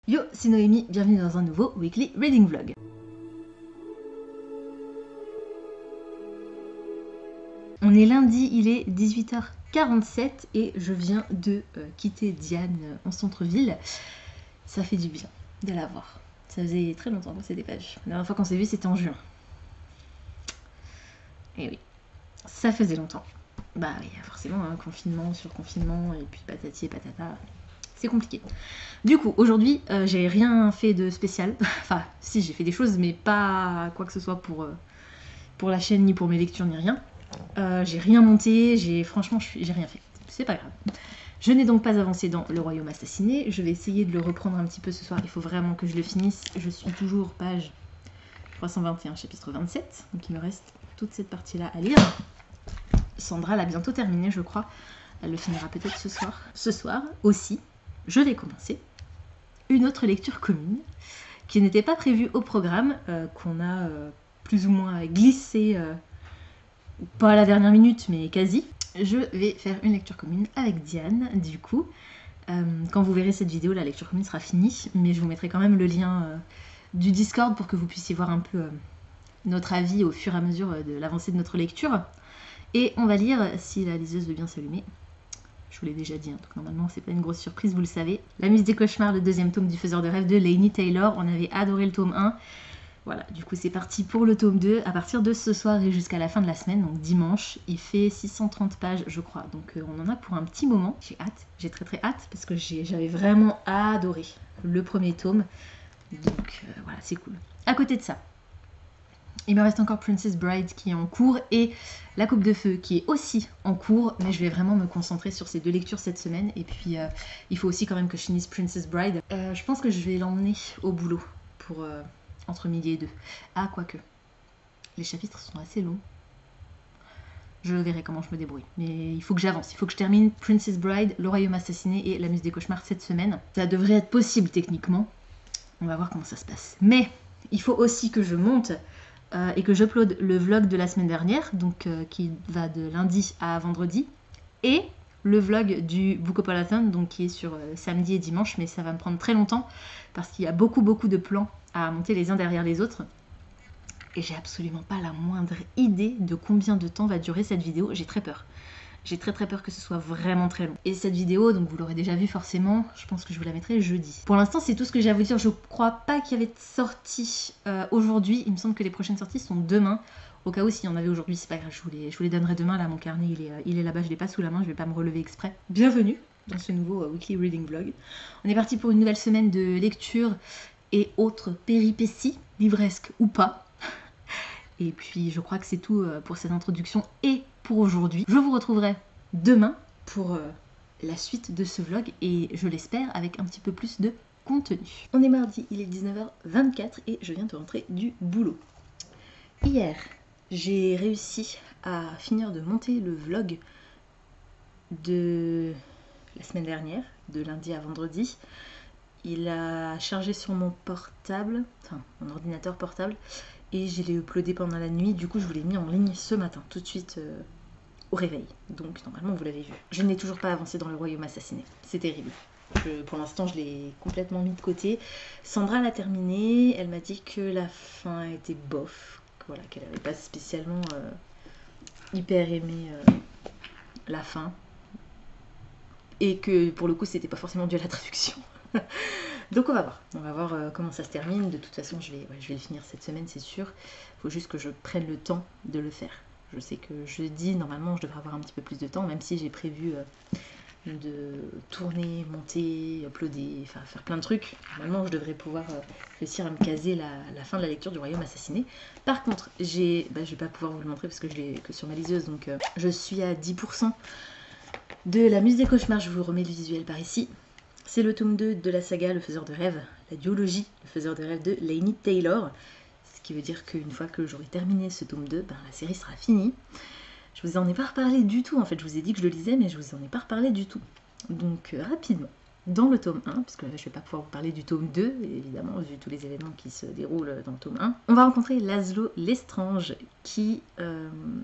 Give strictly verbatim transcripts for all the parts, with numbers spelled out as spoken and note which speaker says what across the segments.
Speaker 1: Yo, c'est Noémie, bienvenue dans un nouveau Weekly Reading Vlog. On est lundi, il est dix-huit heures quarante-sept et je viens de euh, quitter Diane euh, en centre-ville. Ça fait du bien de la voir. Ça faisait très longtemps qu'on s'était pas vu. La dernière fois qu'on s'est vu, c'était en juin. Et oui, ça faisait longtemps. Bah oui, forcément, hein, confinement sur confinement et puis patati et patata. C'est compliqué. Du coup, aujourd'hui, euh, j'ai rien fait de spécial. Enfin, si, j'ai fait des choses, mais pas quoi que ce soit pour, euh, pour la chaîne, ni pour mes lectures, ni rien. Euh, j'ai rien monté, j'ai franchement, j'ai rien fait. C'est pas grave. Je n'ai donc pas avancé dans Le Royaume Assassiné. Je vais essayer de le reprendre un petit peu ce soir. Il faut vraiment que je le finisse. Je suis toujours page trois cent vingt et un, chapitre vingt-sept. Donc il me reste toute cette partie-là à lire. Sandra l'a bientôt terminé, je crois. Elle le finira peut-être ce soir. Ce soir aussi, je vais commencer une autre lecture commune qui n'était pas prévue au programme, euh, qu'on a euh, plus ou moins glissé, euh, pas à la dernière minute, mais quasi. Je vais faire une lecture commune avec Diane, du coup. Euh, quand vous verrez cette vidéo, la lecture commune sera finie, mais je vous mettrai quand même le lien euh, du Discord pour que vous puissiez voir un peu euh, notre avis au fur et à mesure de l'avancée de notre lecture. Et on va lire, si la liseuse veut bien s'allumer. Je vous l'ai déjà dit, hein, donc normalement c'est pas une grosse surprise, vous le savez. La Muse des Cauchemars, le deuxième tome du Faiseur de Rêves de Laini Taylor. On avait adoré le tome un. Voilà, du coup c'est parti pour le tome deux. À partir de ce soir et jusqu'à la fin de la semaine, donc dimanche, il fait six cent trente pages je crois. Donc euh, on en a pour un petit moment. J'ai hâte, j'ai très très hâte parce que j'avais vraiment adoré le premier tome. Donc euh, voilà, c'est cool. À côté de ça, il me reste encore Princess Bride qui est en cours et La Coupe de Feu qui est aussi en cours, mais je vais vraiment me concentrer sur ces deux lectures cette semaine. Et puis euh, il faut aussi quand même que je finisse Princess Bride. Euh, je pense que je vais l'emmener au boulot pour euh, entre midi et deux. Ah, quoique, les chapitres sont assez longs. Je verrai comment je me débrouille. Mais il faut que j'avance, il faut que je termine Princess Bride, Le Royaume Assassiné et La Muse des Cauchemars cette semaine. Ça devrait être possible techniquement. On va voir comment ça se passe. Mais il faut aussi que je monte Euh, et que j'upload le vlog de la semaine dernière, donc euh, qui va de lundi à vendredi, et le vlog du Bookopalathon, donc qui est sur euh, samedi et dimanche, mais ça va me prendre très longtemps parce qu'il y a beaucoup beaucoup de plans à monter les uns derrière les autres. Et j'ai absolument pas la moindre idée de combien de temps va durer cette vidéo, j'ai très peur. J'ai très très peur que ce soit vraiment très long. Et cette vidéo, donc vous l'aurez déjà vu forcément, je pense que je vous la mettrai jeudi. Pour l'instant, c'est tout ce que j'ai à vous dire. Je crois pas qu'il y avait de sortie euh, aujourd'hui. Il me semble que les prochaines sorties sont demain. Au cas où, s'il y en avait aujourd'hui, c'est pas grave, je vous, les, je vous les donnerai demain. Là, mon carnet, il est, euh, il est là-bas, je l'ai pas sous la main, je vais pas me relever exprès. Bienvenue dans ce nouveau euh, Weekly Reading Vlog. On est parti pour une nouvelle semaine de lecture et autres péripéties, livresques ou pas. Et puis je crois que c'est tout pour cette introduction et pour aujourd'hui. Je vous retrouverai demain pour euh, la suite de ce vlog et je l'espère avec un petit peu plus de contenu. On est mardi, il est dix-neuf heures vingt-quatre et je viens de rentrer du boulot. Hier, j'ai réussi à finir de monter le vlog de la semaine dernière, de lundi à vendredi. Il a chargé sur mon portable, enfin mon ordinateur portable, et je l'ai uploadé pendant la nuit. Du coup, je vous l'ai mis en ligne ce matin, tout de suite euh, au réveil. Donc, normalement, vous l'avez vu. Je n'ai toujours pas avancé dans Le Royaume Assassiné. C'est terrible. Je, pour l'instant, je l'ai complètement mis de côté. Sandra l'a terminé. Elle m'a dit que la fin était bof. Voilà, qu'elle n'avait pas spécialement euh, hyper aimé euh, la fin. Et que, pour le coup, c'était pas forcément dû à la traduction. Donc on va voir, on va voir euh, comment ça se termine. De toute façon je vais, ouais, je vais le finir cette semaine, c'est sûr. Il faut juste que je prenne le temps de le faire. Je sais que jeudi, normalement je devrais avoir un petit peu plus de temps, même si j'ai prévu euh, de tourner, monter, uploader, enfin faire plein de trucs. Normalement je devrais pouvoir euh, réussir à me caser la, la fin de la lecture du Royaume Assassiné. Par contre, j'ai, bah, je vais pas pouvoir vous le montrer parce que je l'ai que sur ma liseuse, donc euh, je suis à dix pour cent de La Muse des Cauchemars. Je vous remets le visuel par ici. C'est le tome deux de la saga Le Faiseur de Rêves, la duologie Le Faiseur de Rêves de Laini Taylor. Ce qui veut dire qu'une fois que j'aurai terminé ce tome deux, ben, la série sera finie. Je vous en ai pas reparlé du tout, en fait je vous ai dit que je le lisais, mais je vous en ai pas reparlé du tout. Donc euh, rapidement, dans le tome un, puisque là je vais pas pouvoir vous parler du tome deux, évidemment, vu tous les événements qui se déroulent dans le tome un, on va rencontrer Laszlo Lestrange, qui... Euh,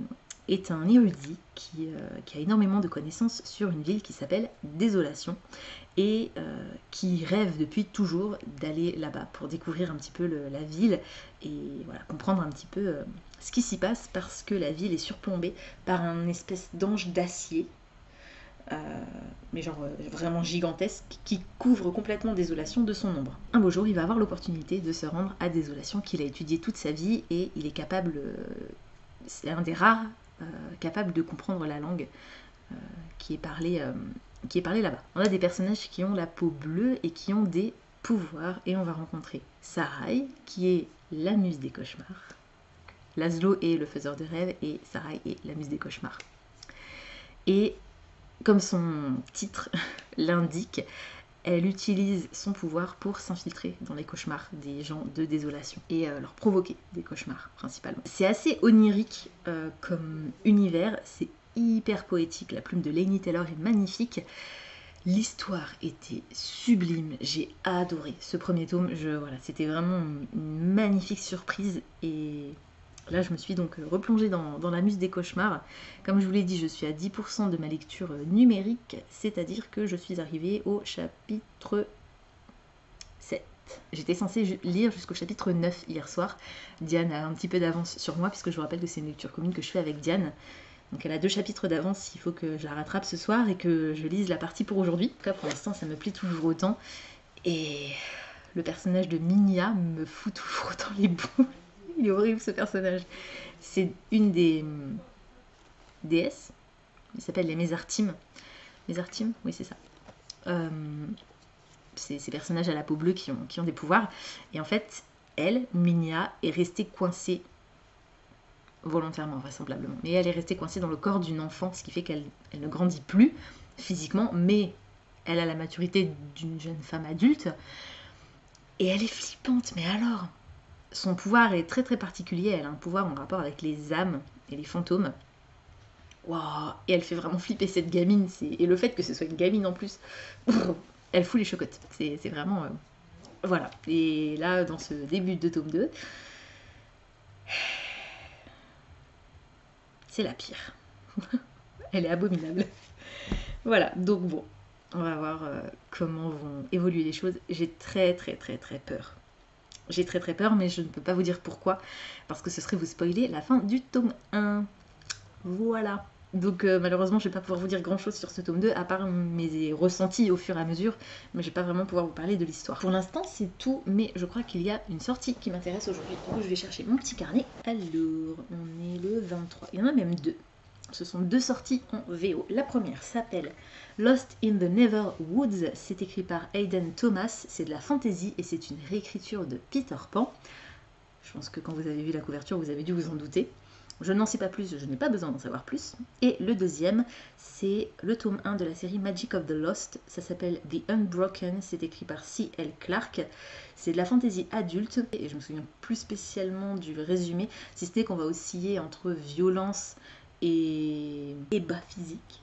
Speaker 1: est un érudit qui, euh, qui a énormément de connaissances sur une ville qui s'appelle Désolation et euh, qui rêve depuis toujours d'aller là-bas pour découvrir un petit peu le, la ville et voilà, comprendre un petit peu euh, ce qui s'y passe parce que la ville est surplombée par un espèce d'ange d'acier, euh, mais genre euh, vraiment gigantesque, qui couvre complètement Désolation de son ombre. Un beau jour, il va avoir l'opportunité de se rendre à Désolation qu'il a étudié toute sa vie et il est capable, euh, c'est un des rares euh, capables de comprendre la langue euh, qui est parlée euh, qui est parlé là-bas. On a des personnages qui ont la peau bleue et qui ont des pouvoirs et on va rencontrer Sarai qui est la muse des cauchemars. Laszlo est le faiseur de rêves et Sarai est la muse des cauchemars. Et comme son titre l'indique, elle utilise son pouvoir pour s'infiltrer dans les cauchemars des gens de Désolation et euh, leur provoquer des cauchemars principalement. C'est assez onirique euh, comme univers, c'est hyper poétique, la plume de Laini Taylor est magnifique, l'histoire était sublime, j'ai adoré ce premier tome, je, voilà, c'était vraiment une magnifique surprise et là je me suis donc replongée dans, dans la muse des cauchemars. Comme je vous l'ai dit, je suis à dix pour cent de ma lecture numérique, c'est-à-dire que je suis arrivée au chapitre sept. J'étais censée lire jusqu'au chapitre neuf hier soir. Diane a un petit peu d'avance sur moi puisque je vous rappelle que c'est une lecture commune que je fais avec Diane. Donc elle a deux chapitres d'avance, il faut que je la rattrape ce soir et que je lise la partie pour aujourd'hui. En tout cas pour l'instant ça me plaît toujours autant. Et le personnage de Minia me fout toujours autant les boules. Il est horrible ce personnage. C'est une des déesses. Il s'appelle les Mésartimes. Mésartimes, oui c'est ça. Euh, c'est ces personnages à la peau bleue qui ont, qui ont des pouvoirs. Et en fait, elle, Minia, est restée coincée volontairement vraisemblablement, mais elle est restée coincée dans le corps d'une enfant, ce qui fait qu'elle elle ne grandit plus physiquement, mais elle a la maturité d'une jeune femme adulte, et elle est flippante, mais alors son pouvoir est très très particulier, elle a un pouvoir en rapport avec les âmes et les fantômes. Waouh, et elle fait vraiment flipper cette gamine, et le fait que ce soit une gamine en plus, elle fout les chocottes, c'est vraiment... Euh... Voilà, et là dans ce début de tome deux, c'est la pire. Elle est abominable. Voilà, donc bon, on va voir euh, comment vont évoluer les choses. J'ai très très très très peur. J'ai très très peur, mais je ne peux pas vous dire pourquoi, parce que ce serait vous spoiler la fin du tome un. Voilà. Donc euh, malheureusement, je ne vais pas pouvoir vous dire grand chose sur ce tome deux, à part mes ressentis au fur et à mesure, mais je ne vais pas vraiment pouvoir vous parler de l'histoire. Pour l'instant, c'est tout, mais je crois qu'il y a une sortie qui m'intéresse aujourd'hui. Du coup, je vais chercher mon petit carnet. Alors, on est le vingt-trois. Il y en a même deux. Ce sont deux sorties en V O. La première s'appelle Lost in the Never Woods. C'est écrit par Hayden Thomas. C'est de la fantasy et c'est une réécriture de Peter Pan. Je pense que quand vous avez vu la couverture, vous avez dû vous en douter. Je n'en sais pas plus, je n'ai pas besoin d'en savoir plus. Et le deuxième, c'est le tome un de la série Magic of the Lost. Ça s'appelle The Unbroken, c'est écrit par C L Clarke. C'est de la fantasy adulte, et je me souviens plus spécialement du résumé, si c'était qu'on va osciller entre violence et, et bas physique.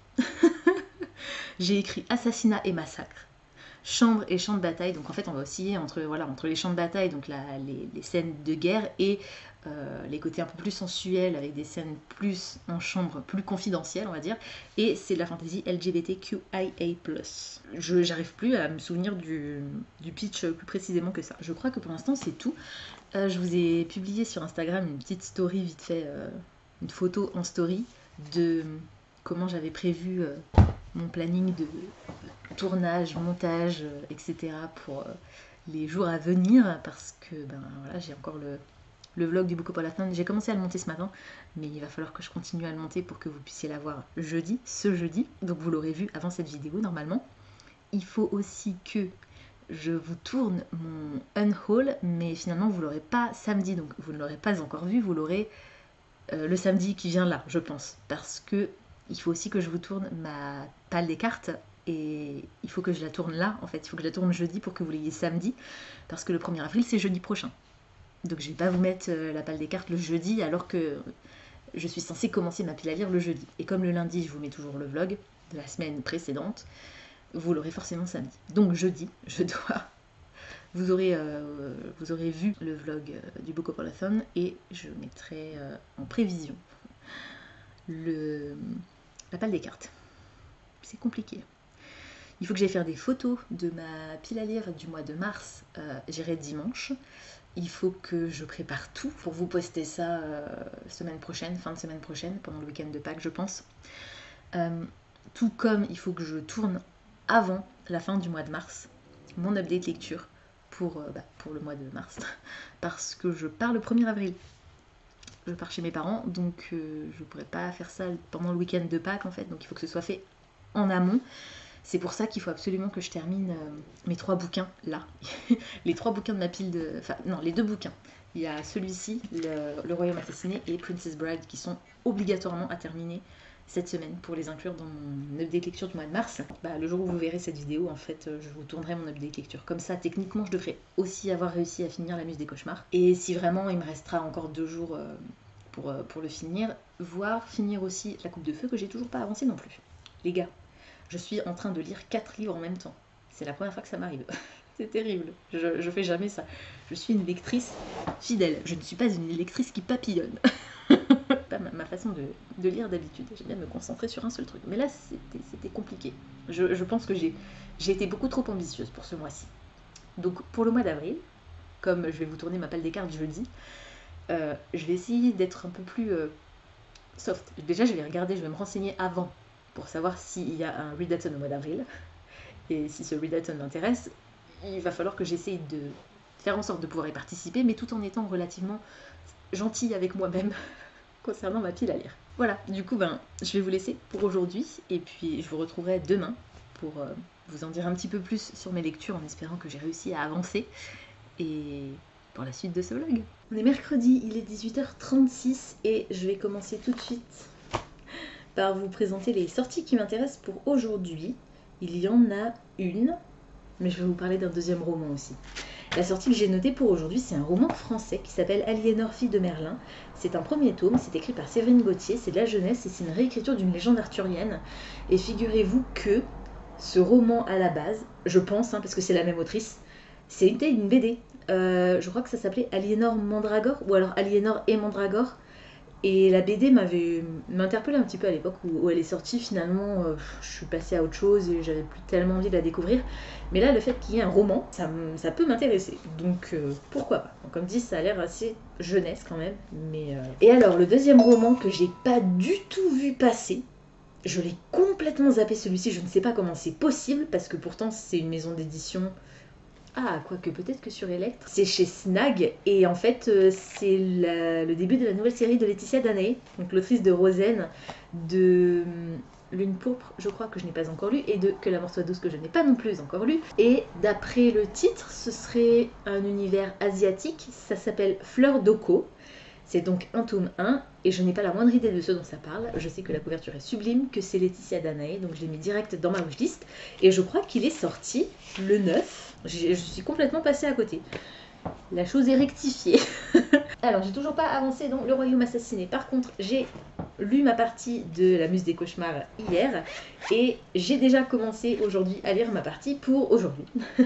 Speaker 1: J'ai écrit assassinat et massacre, chambre et champ de bataille, donc en fait on va osciller entre, voilà, entre les champs de bataille, donc la, les, les scènes de guerre, et euh, les côtés un peu plus sensuels, avec des scènes plus en chambre, plus confidentielles on va dire, et c'est de la fantasy L G B T Q I A plus. Je j'arrive plus à me souvenir du, du pitch plus précisément que ça. Je crois que pour l'instant c'est tout. Euh, je vous ai publié sur Instagram une petite story vite fait, euh, une photo en story de comment j'avais prévu euh, mon planning de tournage, montage, euh, et cetera pour euh, les jours à venir, parce que ben voilà, j'ai encore le, le vlog du Book of Olathon. J'ai commencé à le monter ce matin, mais il va falloir que je continue à le monter pour que vous puissiez la voir jeudi, ce jeudi, donc vous l'aurez vu avant cette vidéo normalement. Il faut aussi que je vous tourne mon unhaul, mais finalement vous l'aurez pas samedi, donc vous ne l'aurez pas encore vu, vous l'aurez euh, le samedi qui vient là, je pense, parce que il faut aussi que je vous tourne ma palle des cartes, et il faut que je la tourne là, en fait, il faut que je la tourne jeudi pour que vous l'ayez samedi, parce que le premier avril c'est jeudi prochain. Donc je vais pas vous mettre euh, la palle des cartes le jeudi, alors que je suis censée commencer ma pile à lire le jeudi. Et comme le lundi je vous mets toujours le vlog de la semaine précédente, vous l'aurez forcément samedi. Donc jeudi, je dois... Vous aurez, euh, vous aurez vu le vlog euh, du Book of Olathon, et je mettrai euh, en prévision le... la palle des cartes. C'est compliqué. Il faut que j'aille faire des photos de ma pile à lire du mois de mars. Euh, J'irai dimanche. Il faut que je prépare tout pour vous poster ça euh, semaine prochaine, fin de semaine prochaine, pendant le week-end de Pâques, je pense. Euh, tout comme il faut que je tourne avant la fin du mois de mars mon update lecture pour, euh, bah, pour le mois de mars, parce que je pars le premier avril. Je pars chez mes parents, donc euh, je pourrais pas faire ça pendant le week-end de Pâques en fait, donc il faut que ce soit fait en amont. C'est pour ça qu'il faut absolument que je termine euh, mes trois bouquins là. Les trois bouquins de ma pile de... Enfin, non, les deux bouquins. Il y a celui-ci, le, le Royaume assassiné, et Princess Bride, qui sont obligatoirement à terminer cette semaine pour les inclure dans mon update lecture du mois de mars. Bah, le jour où vous verrez cette vidéo, en fait, je vous tournerai mon update lecture. Comme ça, techniquement, je devrais aussi avoir réussi à finir La Muse des Cauchemars. Et si vraiment il me restera encore deux jours euh, pour, euh, pour le finir, voire finir aussi La Coupe de Feu, que j'ai toujours pas avancé non plus. Les gars, je suis en train de lire quatre livres en même temps. C'est la première fois que ça m'arrive. C'est terrible. Je, je fais jamais ça. Je suis une lectrice fidèle. Je ne suis pas une lectrice qui papillonne. Pas ma, ma façon de, de lire d'habitude. J'aime bien me concentrer sur un seul truc. Mais là, c'était compliqué. Je, je pense que j'ai été beaucoup trop ambitieuse pour ce mois-ci. Donc, pour le mois d'avril, comme je vais vous tourner ma palle des cartes jeudi, euh, je vais essayer d'être un peu plus euh, soft. Déjà, je vais regarder, je vais me renseigner avant pour savoir s'il y a un readathon au mois d'avril. Et si ce readathon m'intéresse, il va falloir que j'essaye de faire en sorte de pouvoir y participer, mais tout en étant relativement gentille avec moi-même concernant ma pile à lire. Voilà, du coup, ben, je vais vous laisser pour aujourd'hui, et puis je vous retrouverai demain pour euh, vous en dire un petit peu plus sur mes lectures, en espérant que j'ai réussi à avancer, et pour la suite de ce vlog. On est mercredi, il est dix-huit heures trente-six, et je vais commencer tout de suite par vous présenter les sorties qui m'intéressent pour aujourd'hui. Il y en a une, mais je vais vous parler d'un deuxième roman aussi. La sortie que j'ai notée pour aujourd'hui, c'est un roman français qui s'appelle Aliénor, fille de Merlin. C'est un premier tome, c'est écrit par Séverine Gauthier, c'est de la jeunesse et c'est une réécriture d'une légende arthurienne. Et figurez-vous que ce roman à la base, je pense, hein, parce que c'est la même autrice, c'était une B D. Euh, je crois que ça s'appelait Aliénor Mandragore, ou alors Aliénor et Mandragore. Et la B D m'avait m'interpellée un petit peu à l'époque où, où elle est sortie. Finalement, euh, je suis passée à autre chose et j'avais plus tellement envie de la découvrir. Mais là, le fait qu'il y ait un roman, ça, ça peut m'intéresser. Donc, euh, pourquoi pas. Donc, comme dit, ça a l'air assez jeunesse quand même. Mais euh... Et alors, le deuxième roman que j'ai pas du tout vu passer, je l'ai complètement zappé celui-ci. Je ne sais pas comment c'est possible parce que pourtant, c'est une maison d'édition... Ah, quoique peut-être que sur Electre. C'est chez Snag, et en fait, euh, c'est le début de la nouvelle série de Laetitia Danaé, donc l'autrice de Rosen, de Lune Pourpre, je crois, que je n'ai pas encore lu, et de Que l'amour soit douce, que je n'ai pas non plus encore lu. Et d'après le titre, ce serait un univers asiatique, ça s'appelle Fleur d'Oko. C'est donc un tome un, et je n'ai pas la moindre idée de ce dont ça parle. Je sais que la couverture est sublime, que c'est Laetitia Danaé, donc je l'ai mis direct dans ma wishlist. Et je crois qu'il est sorti le neuf. Je suis complètement passée à côté. La chose est rectifiée. Alors, j'ai toujours pas avancé dans Le Royaume assassiné. Par contre, j'ai lu ma partie de La Muse des Cauchemars hier, et j'ai déjà commencé aujourd'hui à lire ma partie pour aujourd'hui.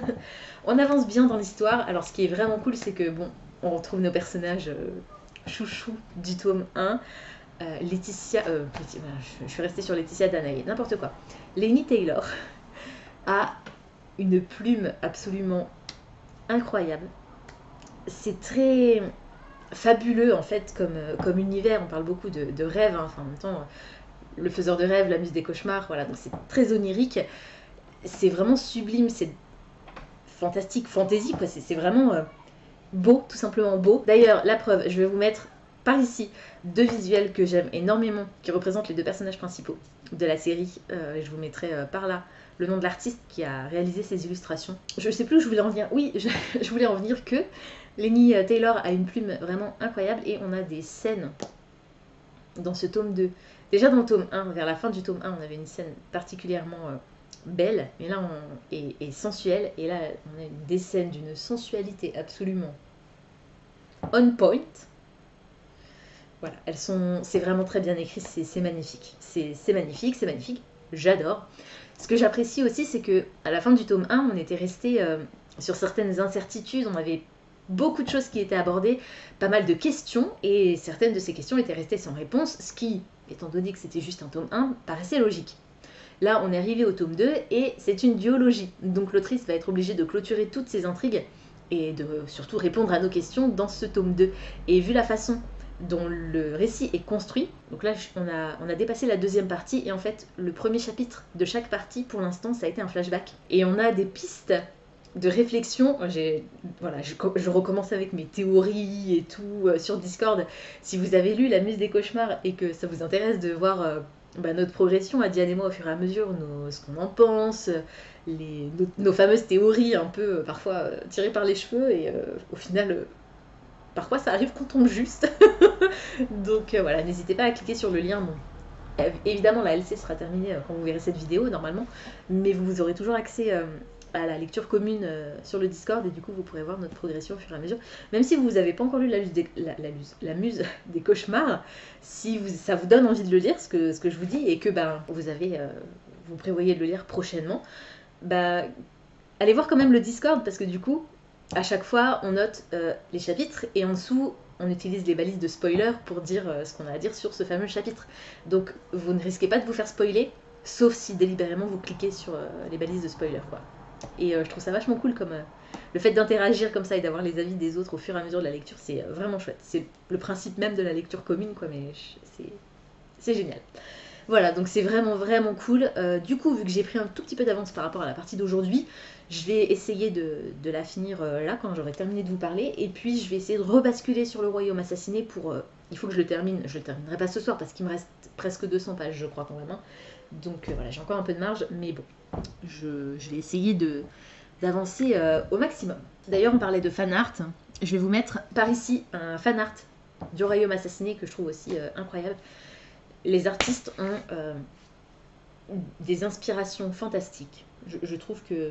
Speaker 1: On avance bien dans l'histoire. Alors, ce qui est vraiment cool, c'est que, bon, on retrouve nos personnages... Euh, chouchou du tome un, euh, Laetitia, euh, Laetitia je, je suis restée sur Laetitia Danaé, n'importe quoi. Laini Taylor a une plume absolument incroyable. C'est très fabuleux en fait comme, comme univers, on parle beaucoup de, de rêves, hein. Enfin, en même temps, le faiseur de rêves, la muse des cauchemars, voilà, donc c'est très onirique, c'est vraiment sublime, c'est fantastique, fantaisie, quoi, c'est vraiment... Euh, beau, tout simplement beau. D'ailleurs, la preuve, je vais vous mettre par ici deux visuels que j'aime énormément, qui représentent les deux personnages principaux de la série. Euh, je vous mettrai euh, par là le nom de l'artiste qui a réalisé ces illustrations. Je ne sais plus où je voulais en venir. Oui, je, je voulais en venir que Laini Taylor a une plume vraiment incroyable, et on a des scènes dans ce tome deux. Déjà dans le tome un, vers la fin du tome un, on avait une scène particulièrement... Euh, belle, mais là on est, est sensuelle, et là on a des scènes d'une sensualité absolument on point. Voilà, elles sont, c'est vraiment très bien écrit, c'est magnifique, c'est magnifique, c'est magnifique, j'adore. Ce que j'apprécie aussi, c'est que à la fin du tome un, on était resté euh, sur certaines incertitudes, on avait beaucoup de choses qui étaient abordées, pas mal de questions, et certaines de ces questions étaient restées sans réponse, ce qui étant donné que c'était juste un tome un, paraissait logique. Là, on est arrivé au tome deux et c'est une duologie. Donc l'autrice va être obligée de clôturer toutes ses intrigues et de surtout répondre à nos questions dans ce tome deux. Et vu la façon dont le récit est construit, donc là on a, on a dépassé la deuxième partie et en fait le premier chapitre de chaque partie pour l'instant ça a été un flashback. Et on a des pistes de réflexion, j'ai, voilà, je, je recommence avec mes théories et tout euh, sur Discord. Si vous avez lu La Muse des Cauchemars et que ça vous intéresse de voir euh, bah, notre progression à Diane et moi au fur et à mesure, nos, ce qu'on en pense, les, nos, nos fameuses théories un peu euh, parfois euh, tirées par les cheveux et euh, au final euh, parfois ça arrive qu'on tombe juste. Donc euh, voilà, n'hésitez pas à cliquer sur le lien. Bon, évidemment la L C sera terminée euh, quand vous verrez cette vidéo normalement, mais vous aurez toujours accès euh, à la lecture commune euh, sur le Discord et du coup vous pourrez voir notre progression au fur et à mesure. Même si vous n'avez pas encore lu la, des, la, la, la Muse des Cauchemars, si vous, ça vous donne envie de le lire, ce que, ce que je vous dis, et que ben, vous, avez, euh, vous prévoyez de le lire prochainement, bah, allez voir quand même le Discord parce que du coup, à chaque fois on note euh, les chapitres et en dessous on utilise les balises de spoiler pour dire euh, ce qu'on a à dire sur ce fameux chapitre. Donc vous ne risquez pas de vous faire spoiler, sauf si délibérément vous cliquez sur euh, les balises de spoiler, quoi. Et euh, je trouve ça vachement cool comme euh, le fait d'interagir comme ça et d'avoir les avis des autres au fur et à mesure de la lecture, c'est euh, vraiment chouette. C'est le principe même de la lecture commune, quoi, mais c'est, c'est génial. Voilà, donc c'est vraiment vraiment cool. Euh, du coup, vu que j'ai pris un tout petit peu d'avance par rapport à la partie d'aujourd'hui, je vais essayer de, de la finir euh, là quand j'aurai terminé de vous parler. Et puis je vais essayer de rebasculer sur le Royaume assassiné pour... Euh, il faut que je le termine. Je le terminerai pas ce soir parce qu'il me reste presque deux cents pages, je crois, quand même. Hein. Donc euh, voilà, j'ai encore un peu de marge, mais bon, je, je vais essayer de, d'avancer euh, au maximum. D'ailleurs, on parlait de fan art. Je vais vous mettre par ici un fan art du Royaume assassiné que je trouve aussi euh, incroyable. Les artistes ont euh, des inspirations fantastiques. Je, je trouve que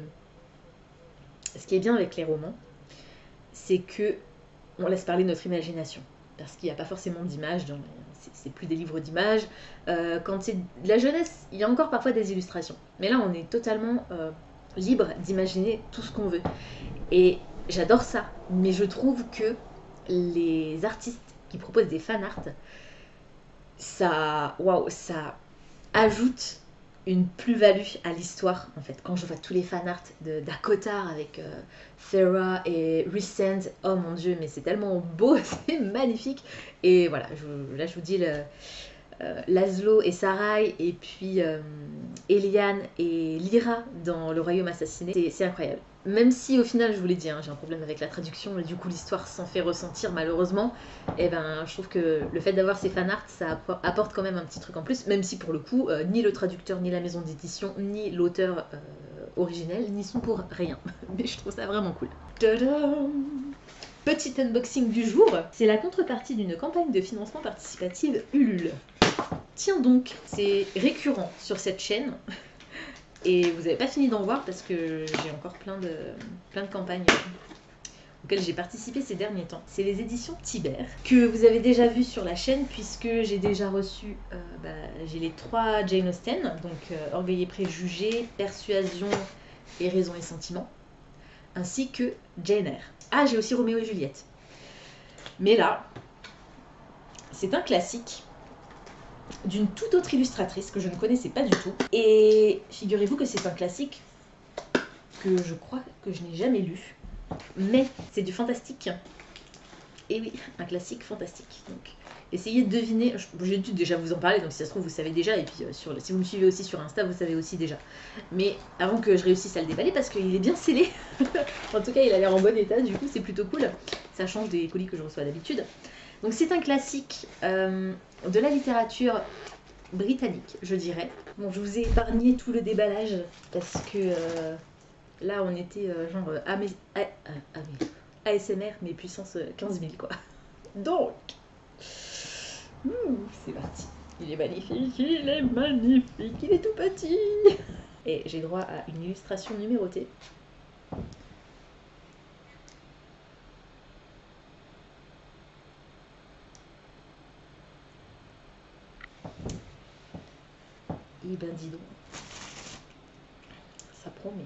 Speaker 1: ce qui est bien avec les romans, c'est que on laisse parler notre imagination. Parce qu'il n'y a pas forcément d'images, c'est, c'est plus des livres d'images. Euh, quand c'est de la jeunesse, il y a encore parfois des illustrations. Mais là, on est totalement euh, libre d'imaginer tout ce qu'on veut. Et j'adore ça. Mais je trouve que les artistes qui proposent des fan art, ça, waouh, ça ajoute une plus-value à l'histoire, en fait. Quand je vois tous les fanarts de Dakota avec euh, Sarah et Resend, oh mon dieu, mais c'est tellement beau, c'est magnifique. Et voilà, je, là je vous dis le, euh, Laszlo et Sarai, et puis euh, Eliane et Lyra dans Le Royaume assassiné, c'est, c'est incroyable. Même si au final, je vous l'ai dit, hein, j'ai un problème avec la traduction et du coup l'histoire s'en fait ressentir malheureusement, et ben je trouve que le fait d'avoir ces fanarts, ça apporte quand même un petit truc en plus, même si pour le coup, euh, ni le traducteur, ni la maison d'édition, ni l'auteur euh, originel n'y sont pour rien. Mais je trouve ça vraiment cool. Tadam! Petit unboxing du jour, c'est la contrepartie d'une campagne de financement participative Ulule. Tiens donc, c'est récurrent sur cette chaîne. Et vous n'avez pas fini d'en voir parce que j'ai encore plein de, plein de campagnes auxquelles j'ai participé ces derniers temps. C'est les éditions Tibère, que vous avez déjà vu sur la chaîne puisque j'ai déjà reçu, euh, bah, j'ai les trois Jane Austen, donc euh, Orgueil et Préjugés, Persuasion et Raison et Sentiment, ainsi que Jane Eyre. Ah, j'ai aussi Roméo et Juliette. Mais là, c'est un classique d'une toute autre illustratrice que je ne connaissais pas du tout. Et figurez-vous que c'est un classique que je crois que je n'ai jamais lu. Mais c'est du fantastique. Et oui, un classique fantastique. Donc, essayez de deviner. J'ai dû déjà vous en parler, donc si ça se trouve, vous savez déjà. Et puis, euh, sur, si vous me suivez aussi sur Insta, vous savez aussi déjà. Mais avant que je réussisse à le déballer, parce qu'il est bien scellé. En tout cas, il a l'air en bon état, du coup, c'est plutôt cool. Ça change des colis que je reçois d'habitude. Donc, c'est un classique euh, de la littérature britannique, je dirais. Bon, je vous ai épargné tout le déballage parce que euh, là, on était euh, genre euh, A S M R, mais puissance quinze mille, quoi. Donc, mmh, c'est parti. Il est magnifique, il est magnifique, il est tout petit. Et j'ai droit à une illustration numérotée. Et ben dis donc, ça promet.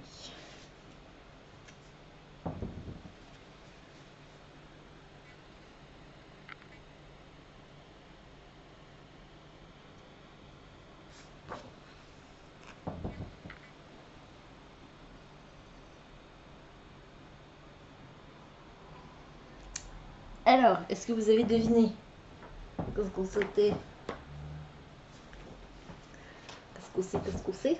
Speaker 1: Alors, est-ce que vous avez deviné qu'est-ce qu'on sautait? Qu'est-ce qu'on sait? Qu'est-ce qu'on sait?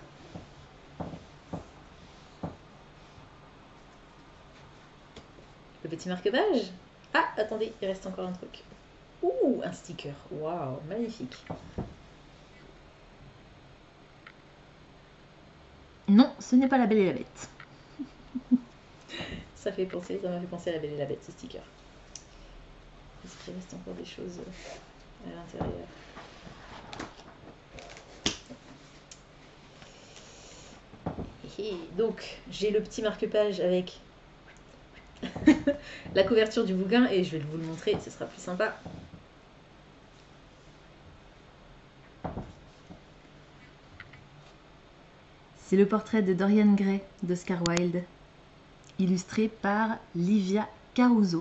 Speaker 1: Le petit marque-page? Ah, attendez, il reste encore un truc. Ouh, un sticker. Waouh, magnifique. Non, ce n'est pas La Belle et la Bête. Ça fait penser, ça m'a fait penser à La Belle et la Bête, ce sticker. Est-ce qu'il reste encore des choses à l'intérieur? Donc, j'ai le petit marque-page avec la couverture du bouquin et je vais vous le montrer, ce sera plus sympa. C'est le portrait de Dorian Gray d'Oscar Wilde, illustré par Livia Caruso.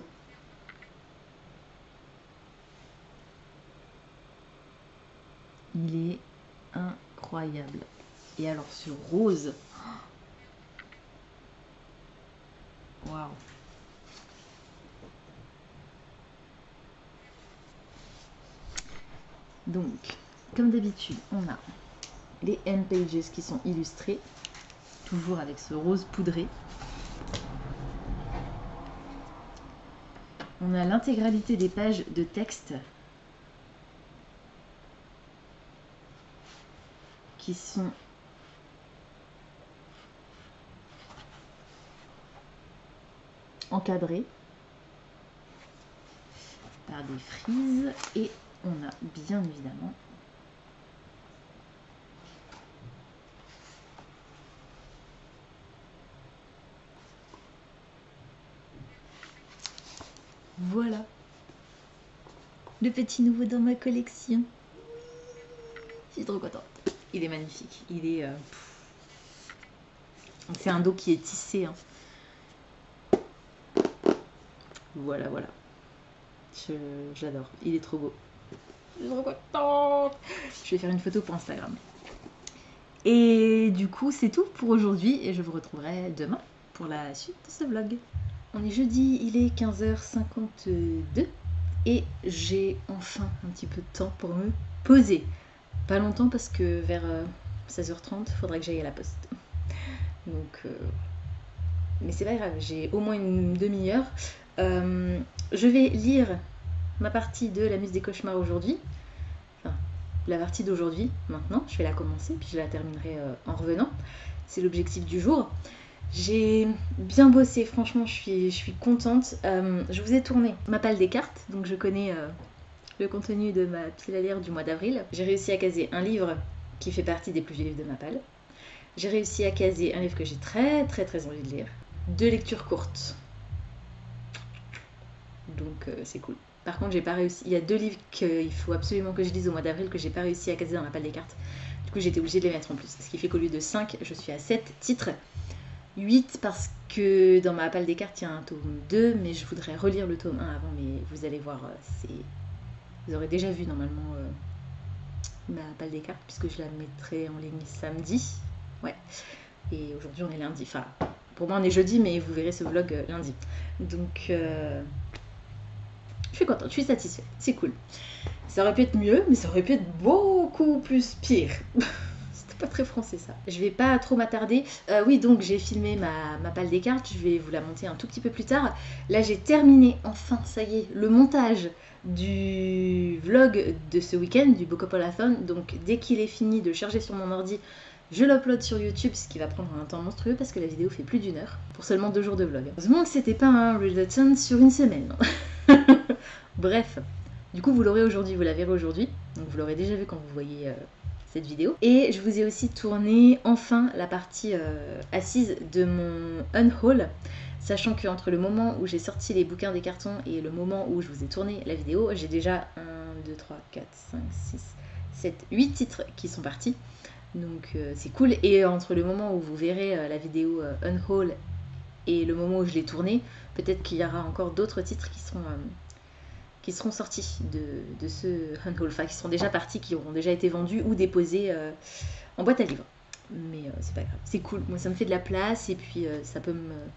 Speaker 1: Il est incroyable. Et alors ce rose, waouh! Donc, comme d'habitude, on a les M-Pages qui sont illustrés, toujours avec ce rose poudré. On a l'intégralité des pages de texte qui sont encadrées par des frises et on a bien évidemment voilà le petit nouveau dans ma collection. Je suis trop contente. Il est magnifique. Il est euh... c'est un dos qui est tissé hein. Voilà voilà. J'adore. Il est trop beau. Je suis trop contente. Je vais faire une photo pour Instagram. Et du coup, c'est tout pour aujourd'hui. Et je vous retrouverai demain pour la suite de ce vlog. On est jeudi, il est quinze heures cinquante-deux. Et j'ai enfin un petit peu de temps pour me poser. Pas longtemps parce que vers seize heures trente, il faudrait que j'aille à la poste. Donc, euh... mais c'est pas grave, j'ai au moins une demi-heure. Euh, je vais lire ma partie de La Muse des Cauchemars aujourd'hui. Enfin, la partie d'aujourd'hui, maintenant. Je vais la commencer, puis je la terminerai euh, en revenant. C'est l'objectif du jour. J'ai bien bossé, franchement, je suis, je suis contente. Euh, je vous ai tourné ma palle des cartes, donc je connais euh, le contenu de ma pile à lire du mois d'avril. J'ai réussi à caser un livre qui fait partie des plus vieux livres de ma palle. J'ai réussi à caser un livre que j'ai très très très envie de lire. Deux lectures courtes. Donc euh, c'est cool. Par contre, j'ai pas réussi. Il y a deux livres qu'il faut absolument que je lise au mois d'avril que j'ai pas réussi à caser dans la palle des cartes. Du coup, j'étais obligée de les mettre en plus. Ce qui fait qu'au lieu de cinq, je suis à sept titres. huit parce que dans ma palle des cartes, il y a un tome deux, mais je voudrais relire le tome un avant. Mais vous allez voir, c'est... vous aurez déjà vu normalement euh, ma palle des cartes puisque je la mettrai en ligne samedi. Ouais. Et aujourd'hui, on est lundi. Enfin, pour moi, on est jeudi, mais vous verrez ce vlog euh, lundi. Donc... Euh... je suis contente, je suis satisfaite, c'est cool. Ça aurait pu être mieux, mais ça aurait pu être beaucoup plus pire. C'était pas très français ça. Je vais pas trop m'attarder. Euh, oui, donc j'ai filmé ma, ma palle des cartes, je vais vous la monter un tout petit peu plus tard. Là, j'ai terminé, enfin, ça y est, le montage du vlog de ce week-end, du Bocopolathon. Donc dès qu'il est fini de charger sur mon ordi, je l'upload sur YouTube, ce qui va prendre un temps monstrueux parce que la vidéo fait plus d'une heure pour seulement deux jours de vlog. Heureusement que c'était pas un readathon sur une semaine. Bref, du coup vous l'aurez aujourd'hui, vous la verrez aujourd'hui, donc vous l'aurez déjà vu quand vous voyez euh, cette vidéo. Et je vous ai aussi tourné enfin la partie euh, assise de mon unhaul, sachant qu'entre le moment où j'ai sorti les bouquins des cartons et le moment où je vous ai tourné la vidéo, j'ai déjà un, deux, trois, quatre, cinq, six, sept, huit titres qui sont partis. Donc euh, c'est cool. Et entre le moment où vous verrez euh, la vidéo euh, unhaul et le moment où je l'ai tournée, peut-être qu'il y aura encore d'autres titres qui seront... Euh, qui seront sortis de, de ce unhaul, enfin qui sont déjà partis, qui auront déjà été vendus ou déposés euh, en boîte à livres. Mais euh, c'est pas grave, c'est cool, moi ça me fait de la place et puis euh, ça peut me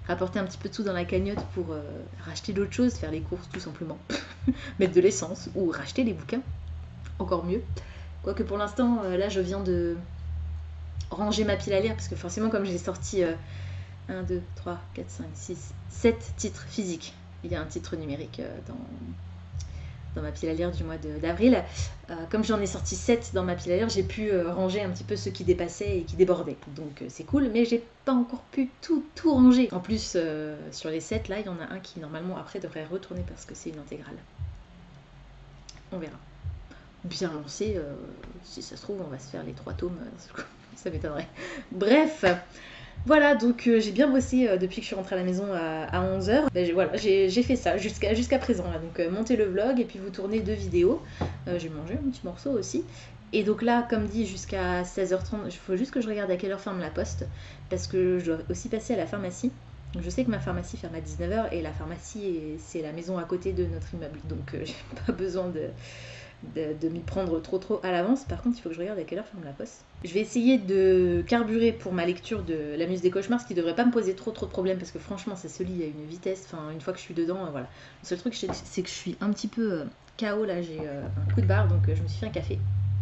Speaker 1: rapporter un petit peu de sous dans la cagnotte pour euh, racheter d'autres choses, faire les courses tout simplement, mettre de l'essence ou racheter des bouquins, encore mieux. Quoique pour l'instant, euh, là je viens de ranger ma pile à lire parce que forcément comme j'ai sorti euh, un, deux, trois, quatre, cinq, six, sept titres physiques, il y a un titre numérique euh, dans... dans ma pile à lire du mois d'avril. Euh, comme j'en ai sorti sept dans ma pile à lire, j'ai pu euh, ranger un petit peu ceux qui dépassaient et qui débordaient. Donc euh, c'est cool, mais j'ai pas encore pu tout, tout ranger. En plus, euh, sur les sept, là, il y en a un qui, normalement, après, devrait retourner parce que c'est une intégrale. On verra. Bien lancé, euh, si ça se trouve, on va se faire les trois tomes. Ça m'étonnerait. Bref, voilà, donc euh, j'ai bien bossé euh, depuis que je suis rentrée à la maison à, à onze heures. Ben, voilà, j'ai fait ça jusqu'à jusqu'à présent. Là. Donc euh, monter le vlog et puis vous tournez deux vidéos. Euh, j'ai mangé un petit morceau aussi. Et donc là, comme dit, jusqu'à seize heures trente, il faut juste que je regarde à quelle heure ferme la poste. Parce que je dois aussi passer à la pharmacie. Donc, je sais que ma pharmacie ferme à dix-neuf heures et la pharmacie, c'est la maison à côté de notre immeuble. Donc euh, j'ai pas besoin de... de, de m'y prendre trop trop à l'avance. Par contre, il faut que je regarde à quelle heure ferme la poste. Je vais essayer de carburer pour ma lecture de La Muse des Cauchemars, ce qui devrait pas me poser trop trop de problèmes parce que franchement, ça se lit à une vitesse. Enfin, une fois que je suis dedans, euh, voilà. Le seul truc, c'est que je suis un petit peu euh, K O là. J'ai euh, un coup de barre, donc euh, je me suis fait un café.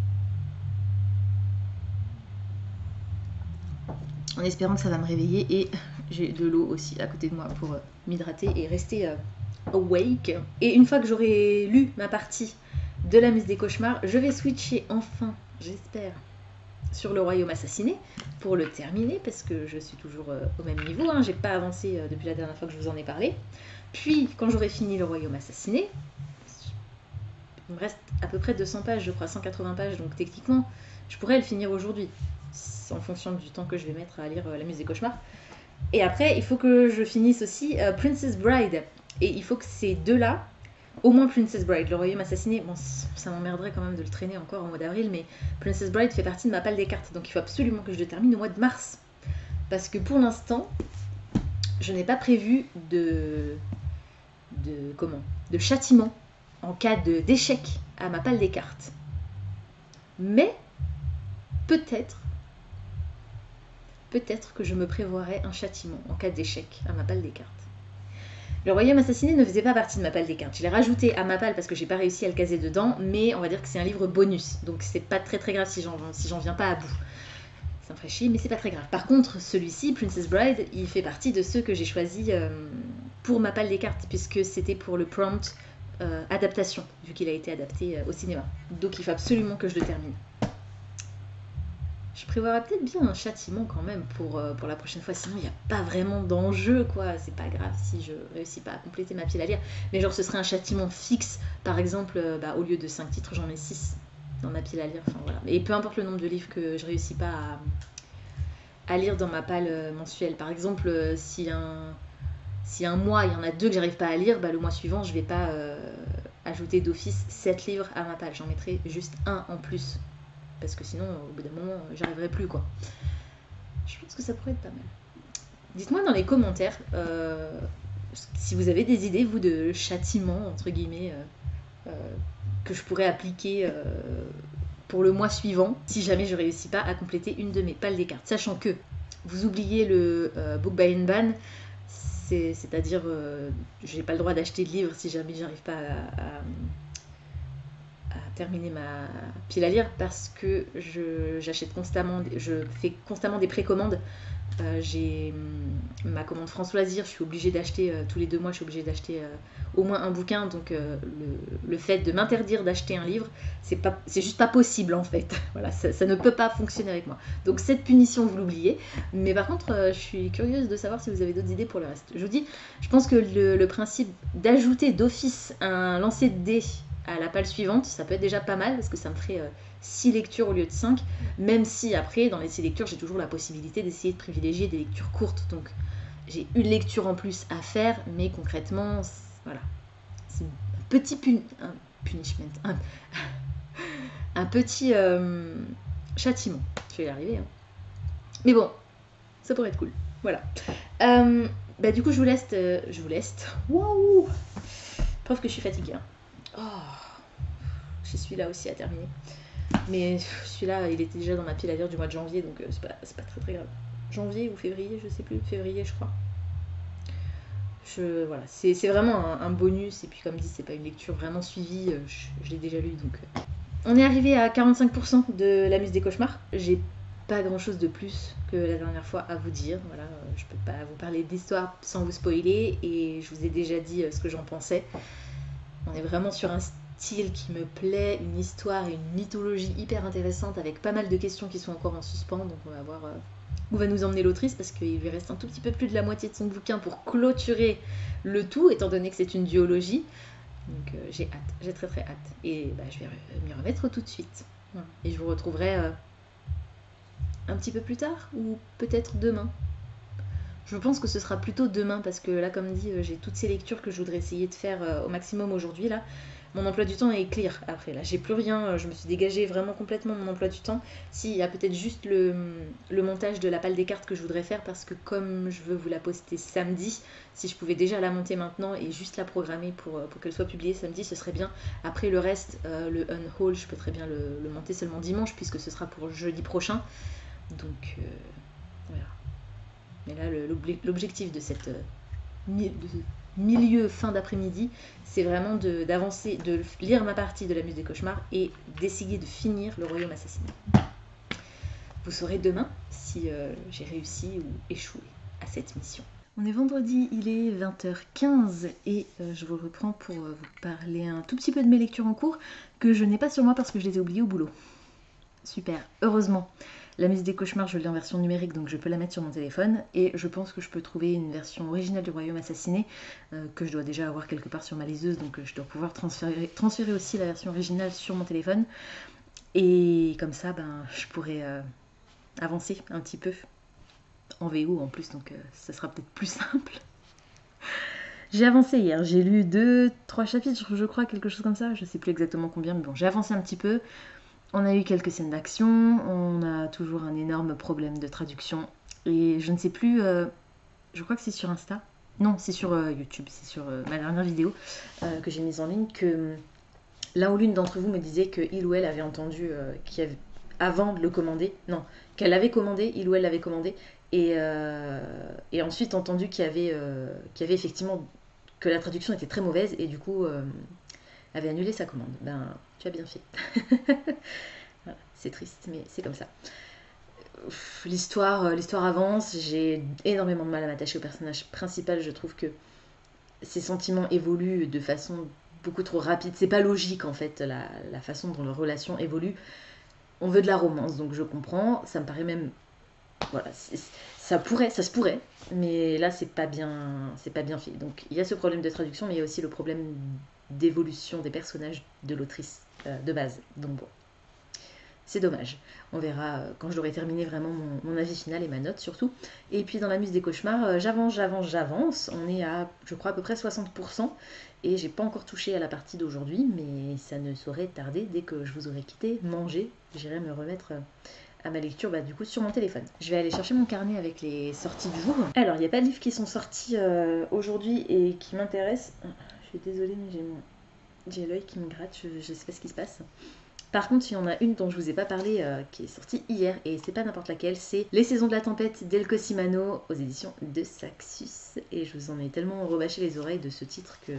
Speaker 1: En espérant que ça va me réveiller et j'ai de l'eau aussi à côté de moi pour euh, m'hydrater et rester euh, awake. Et une fois que j'aurai lu ma partie de La Muse des Cauchemars, je vais switcher enfin, j'espère, sur Le Royaume Assassiné pour le terminer parce que je suis toujours euh, au même niveau, hein, j'ai pas avancé euh, depuis la dernière fois que je vous en ai parlé. Puis quand j'aurai fini Le Royaume Assassiné, il me reste à peu près deux cents pages, je crois cent quatre-vingts pages, donc techniquement je pourrais le finir aujourd'hui en fonction du temps que je vais mettre à lire euh, La Muse des Cauchemars. Et après il faut que je finisse aussi euh, Princess Bride et il faut que ces deux là, au moins Princess Bride, Le Royaume Assassiné, bon, ça m'emmerderait quand même de le traîner encore au mois d'avril, mais Princess Bride fait partie de ma palle des cartes, donc il faut absolument que je le termine au mois de mars. Parce que pour l'instant, je n'ai pas prévu de, de, comment, de châtiment en cas d'échec à ma palle des cartes. Mais peut-être, peut-être que je me prévoirai un châtiment en cas d'échec à ma palle des cartes. Le Royaume Assassiné ne faisait pas partie de ma palle des cartes. Je l'ai rajouté à ma palle parce que j'ai pas réussi à le caser dedans, mais on va dire que c'est un livre bonus, donc c'est pas très très grave si j'en si j'en viens pas à bout. Ça me ferait chier, mais c'est pas très grave. Par contre, celui-ci, Princess Bride, il fait partie de ceux que j'ai choisis euh, pour ma palle des cartes, puisque c'était pour le prompt euh, adaptation, vu qu'il a été adapté euh, au cinéma. Donc il faut absolument que je le termine. Je prévoirais peut-être bien un châtiment quand même pour, euh, pour la prochaine fois, sinon il n'y a pas vraiment d'enjeu, quoi. C'est pas grave si je réussis pas à compléter ma pile à lire. Mais genre ce serait un châtiment fixe, par exemple, euh, bah, au lieu de cinq titres, j'en ai six dans ma pile à lire. Enfin, voilà. Et peu importe le nombre de livres que je réussis pas à, à lire dans ma palle euh, mensuelle. Par exemple, euh, si, un, si un mois il y en a deux que j'arrive pas à lire, bah, le mois suivant je vais pas euh, ajouter d'office sept livres à ma palle. J'en mettrai juste un en plus. Parce que sinon, au bout d'un moment, j'arriverai plus, quoi. Je pense que ça pourrait être pas mal. Dites-moi dans les commentaires euh, si vous avez des idées, vous, de châtiment, entre guillemets, euh, euh, que je pourrais appliquer euh, pour le mois suivant, si jamais je réussis pas à compléter une de mes palles des cartes. Sachant que vous oubliez le euh, book buy and ban, c'est-à-dire, euh, j'ai pas le droit d'acheter de livres si jamais j'arrive pas à... à terminer ma pile à lire parce que j'achète constamment, je fais constamment des précommandes. Euh, j'ai ma commande France Loisirs, je suis obligée d'acheter euh, tous les deux mois, je suis obligée d'acheter euh, au moins un bouquin, donc euh, le, le fait de m'interdire d'acheter un livre, c'est pas, c'est juste pas possible en fait. Voilà, ça, ça ne peut pas fonctionner avec moi. Donc cette punition, vous l'oubliez. Mais par contre, euh, je suis curieuse de savoir si vous avez d'autres idées pour le reste. Je vous dis, je pense que le, le principe d'ajouter d'office un lancer de dés à la palle suivante, ça peut être déjà pas mal parce que ça me ferait six lectures au lieu de cinq, même si après dans les six lectures j'ai toujours la possibilité d'essayer de privilégier des lectures courtes, donc j'ai une lecture en plus à faire, mais concrètement voilà, c'est un petit pun un punishment, un, un petit euh, châtiment, je vais y arriver hein. Mais bon, ça pourrait être cool, voilà. Euh, bah du coup je vous laisse, euh, je vous laisse, waouh, preuve que je suis fatiguée hein. Oh, je suis là aussi à terminer. Mais celui-là, il était déjà dans ma pile à lire du mois de janvier, donc euh, c'est pas, c'est pas très très grave. Janvier ou février, je sais plus. Février, je crois. Je, voilà, c'est vraiment un, un bonus, et puis comme dit, c'est pas une lecture vraiment suivie, euh, je, je l'ai déjà lu, donc... Euh. On est arrivé à quarante-cinq pour cent de La Muse des Cauchemars. J'ai pas grand chose de plus que la dernière fois à vous dire. Voilà, euh, je peux pas vous parler d'histoire sans vous spoiler, et je vous ai déjà dit euh, ce que j'en pensais. On est vraiment sur un style qui me plaît, une histoire et une mythologie hyper intéressante, avec pas mal de questions qui sont encore en suspens, donc on va voir... Euh, où va nous emmener l'autrice, parce qu'il lui reste un tout petit peu plus de la moitié de son bouquin pour clôturer le tout, étant donné que c'est une duologie. Donc euh, j'ai hâte, j'ai très très hâte. Et bah, je vais m'y remettre tout de suite. Voilà. Et je vous retrouverai euh, un petit peu plus tard, ou peut-être demain. Je pense que ce sera plutôt demain, parce que là, comme dit, euh, j'ai toutes ces lectures que je voudrais essayer de faire euh, au maximum aujourd'hui, là. Mon emploi du temps est clear après, là. J'ai plus rien, je me suis dégagé vraiment complètement mon emploi du temps. Si, il y a peut-être juste le, le montage de la palle des cartes que je voudrais faire, parce que comme je veux vous la poster samedi, si je pouvais déjà la monter maintenant et juste la programmer pour, pour qu'elle soit publiée samedi, ce serait bien. Après le reste, euh, le unhaul, je peux très bien le, le monter seulement dimanche, puisque ce sera pour jeudi prochain. Donc, euh, voilà. Mais là, l'objectif de cette... Euh, de, milieu fin d'après-midi, c'est vraiment d'avancer, de, de lire ma partie de La Muse des Cauchemars et d'essayer de finir Le Royaume Assassiné. Vous saurez demain si euh, j'ai réussi ou échoué à cette mission. On est vendredi, il est vingt heures quinze et euh, je vous reprends pour euh, vous parler un tout petit peu de mes lectures en cours que je n'ai pas sur moi parce que je les ai oubliées au boulot. Super, heureusement. La Muse des Cauchemars, je l'ai en version numérique, donc je peux la mettre sur mon téléphone. Et je pense que je peux trouver une version originale du Royaume Assassiné, euh, que je dois déjà avoir quelque part sur ma liseuse, donc je dois pouvoir transférer, transférer aussi la version originale sur mon téléphone. Et comme ça, ben, je pourrais euh, avancer un petit peu. En V O en plus, donc euh, ça sera peut-être plus simple. J'ai avancé hier, j'ai lu deux, trois chapitres, je crois, quelque chose comme ça. Je sais plus exactement combien, mais bon, j'ai avancé un petit peu. On a eu quelques scènes d'action, on a toujours un énorme problème de traduction. Et je ne sais plus, euh, je crois que c'est sur Insta. Non, c'est sur euh, YouTube, c'est sur euh, ma dernière vidéo euh, que j'ai mise en ligne, que euh, l'un ou l'une d'entre vous me disait que il ou elle avait entendu, euh, qu'il y avait, avant de le commander, non, qu'elle avait commandé, il ou elle l'avait commandé, et, euh, et ensuite entendu qu'il y avait, euh, qu'il y avait effectivement, que la traduction était très mauvaise, et du coup, euh, avait annulé sa commande. Ben, tu as bien fait. Voilà, c'est triste, mais c'est comme ça. L'histoire, l'histoire avance, j'ai énormément de mal à m'attacher au personnage principal, je trouve que ses sentiments évoluent de façon beaucoup trop rapide, c'est pas logique en fait, la, la façon dont leur relation évolue. On veut de la romance, donc je comprends, ça me paraît même... Voilà, ça pourrait, ça se pourrait, mais là c'est pas bien, c'est pas bien fait. Donc il y a ce problème de traduction, mais il y a aussi le problème d'évolution des personnages de l'autrice euh, de base. Donc bon, c'est dommage. On verra euh, quand je l'aurai terminé vraiment mon, mon avis final et ma note surtout. Et puis dans La Muse des Cauchemars, euh, j'avance, j'avance, j'avance. On est à, je crois, à peu près soixante pour cent. Et j'ai pas encore touché à la partie d'aujourd'hui, mais ça ne saurait tarder. Dès que je vous aurai quitté, manger, j'irai me remettre à ma lecture, bah, du coup, sur mon téléphone. Je vais aller chercher mon carnet avec les sorties du jour. Alors, il n'y a pas de livres qui sont sortis euh, aujourd'hui et qui m'intéressent. Je suis désolée, mais j'ai mon... j'ai l'œil qui me gratte, je, je sais pas ce qui se passe. Par contre, il y en a une dont je vous ai pas parlé, euh, qui est sortie hier, et c'est pas n'importe laquelle, c'est Les Saisons de la Tempête d'El Cossimano aux éditions de Saxus. Et je vous en ai tellement rebâché les oreilles de ce titre que,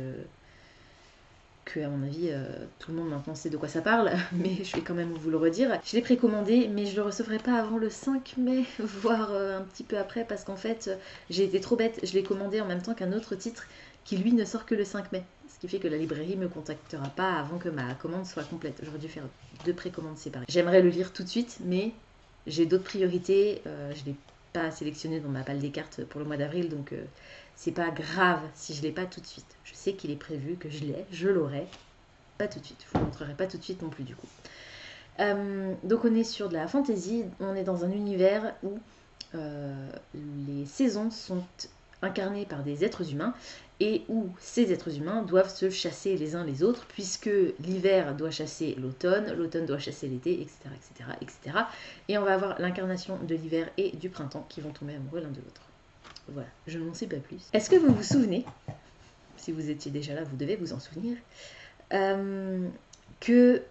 Speaker 1: que à mon avis, euh, tout le monde maintenant sait de quoi ça parle, mais je vais quand même vous le redire. Je l'ai précommandé, mais je le recevrai pas avant le cinq mai, voire euh, un petit peu après, parce qu'en fait, euh, j'ai été trop bête, je l'ai commandé en même temps qu'un autre titre qui lui ne sort que le cinq mai. Ce qui fait que la librairie ne me contactera pas avant que ma commande soit complète. J'aurais dû faire deux précommandes séparées. J'aimerais le lire tout de suite, mais j'ai d'autres priorités. Euh, je ne l'ai pas sélectionné dans ma palle des cartes pour le mois d'avril, donc euh, c'est pas grave si je ne l'ai pas tout de suite. Je sais qu'il est prévu, que je l'ai, je l'aurai. Pas tout de suite. Je vous le montrerai pas tout de suite non plus du coup. Euh, donc on est sur de la fantasy. On est dans un univers où euh, les saisons sont incarnées par des êtres humains et où ces êtres humains doivent se chasser les uns les autres, puisque l'hiver doit chasser l'automne, l'automne doit chasser l'été, et cetera, et cetera, et cetera. Et on va avoir l'incarnation de l'hiver et du printemps qui vont tomber amoureux l'un de l'autre. Voilà, je n'en sais pas plus. Est-ce que vous vous souvenez, si vous étiez déjà là, vous devez vous en souvenir, euh, que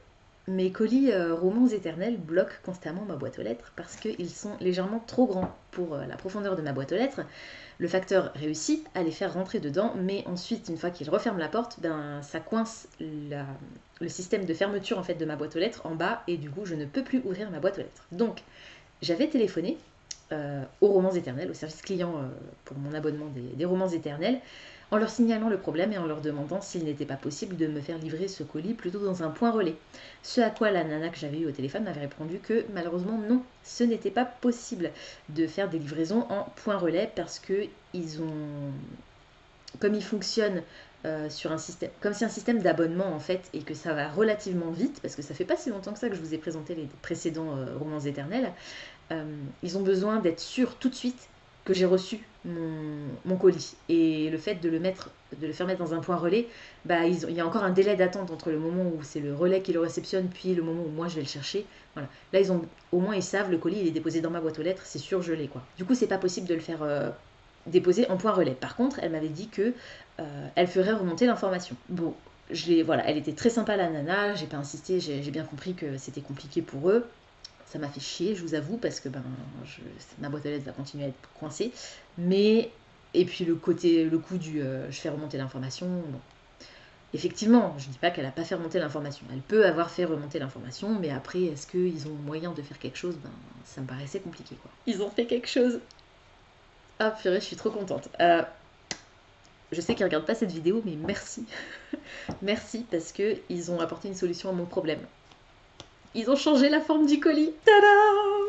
Speaker 1: Mes colis euh, romans éternels bloquent constamment ma boîte aux lettres parce qu'ils sont légèrement trop grands pour euh, la profondeur de ma boîte aux lettres. Le facteur réussit à les faire rentrer dedans, mais ensuite, une fois qu'il referme la porte, ben, ça coince la, le système de fermeture en fait, de ma boîte aux lettres en bas, et du coup, je ne peux plus ouvrir ma boîte aux lettres. Donc, j'avais téléphoné euh, aux romans éternels, au service client euh, pour mon abonnement des, des romans éternels, en leur signalant le problème et en leur demandant s'il n'était pas possible de me faire livrer ce colis plutôt dans un point relais. Ce à quoi la nana que j'avais eue au téléphone m'avait répondu que malheureusement non, ce n'était pas possible de faire des livraisons en point relais parce que ils ont, comme ils fonctionnent euh, sur un système, comme c'est un système d'abonnement en fait et que ça va relativement vite parce que ça fait pas si longtemps que ça que je vous ai présenté les précédents euh, romans éternels, euh, ils ont besoin d'être sûrs tout de suite que j'ai reçu mon, mon colis. Et le fait de le, mettre, de le faire mettre dans un point relais, bah, ils ont, il y a encore un délai d'attente entre le moment où c'est le relais qui le réceptionne, puis le moment où moi je vais le chercher. Voilà. Là, ils ont, au moins, ils savent, le colis, il est déposé dans ma boîte aux lettres, c'est sûr, je l'ai, quoi. Du coup, c'est pas possible de le faire euh, déposer en point relais. Par contre, elle m'avait dit que euh, elle ferait remonter l'information. Bon, je l'ai, voilà, elle était très sympa, la nana, j'ai pas insisté, j'ai, j'ai bien compris que c'était compliqué pour eux. Ça m'a fait chier, je vous avoue, parce que ben, je, ma boîte aux lettres va continuer à être coincée. Mais, et puis le côté, le coup du euh, je fais remonter l'information, bon. Effectivement, je ne dis pas qu'elle n'a pas fait remonter l'information. Elle peut avoir fait remonter l'information, mais après, est-ce qu'ils ont moyen de faire quelque chose? Ben, ça me paraissait compliqué, quoi. Ils ont fait quelque chose. Ah purée, je suis trop contente. Euh, je sais qu'ils ne regardent pas cette vidéo, mais merci. Merci, parce qu'ils ont apporté une solution à mon problème. Ils ont changé la forme du colis. Tada!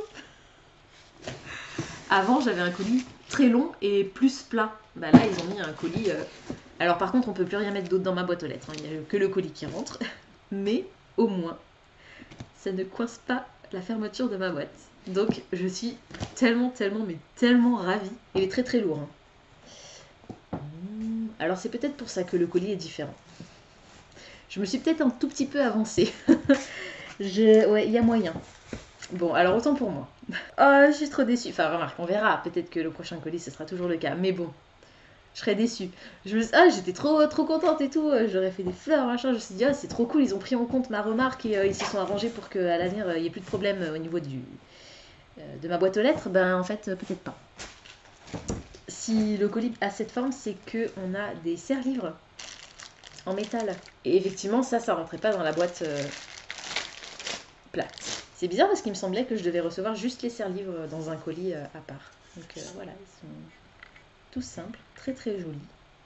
Speaker 1: Avant, j'avais un colis très long et plus plat. Bah là, ils ont mis un colis... Euh... Alors par contre, on peut plus rien mettre d'autre dans ma boîte aux lettres. Hein. Il n'y a que le colis qui rentre. Mais au moins, ça ne coince pas la fermeture de ma boîte. Donc, je suis tellement, tellement, mais tellement ravie. Il est très, très lourd. Hein. Alors, c'est peut-être pour ça que le colis est différent. Je me suis peut-être un tout petit peu avancée. Je... Ouais, il y a moyen. Bon, alors autant pour moi. Oh, je suis trop déçue. Enfin, remarque, on verra. Peut-être que le prochain colis, ce sera toujours le cas. Mais bon, je serais déçue. Je me... Ah, j'étais trop, trop contente et tout. J'aurais fait des fleurs, machin. Je me suis dit, oh, c'est trop cool. Ils ont pris en compte ma remarque et euh, ils se sont arrangés pour qu'à l'avenir, il n'y ait plus de problème au niveau du... euh, de ma boîte aux lettres. Ben, en fait, euh, peut-être pas. Si le colis a cette forme, c'est qu'on a des serre-livres en métal. Et effectivement, ça, ça rentrait pas dans la boîte... Euh... plate. C'est bizarre parce qu'il me semblait que je devais recevoir juste les serre-livres dans un colis euh, à part. Donc euh, voilà, ils sont tout simples, très très jolis.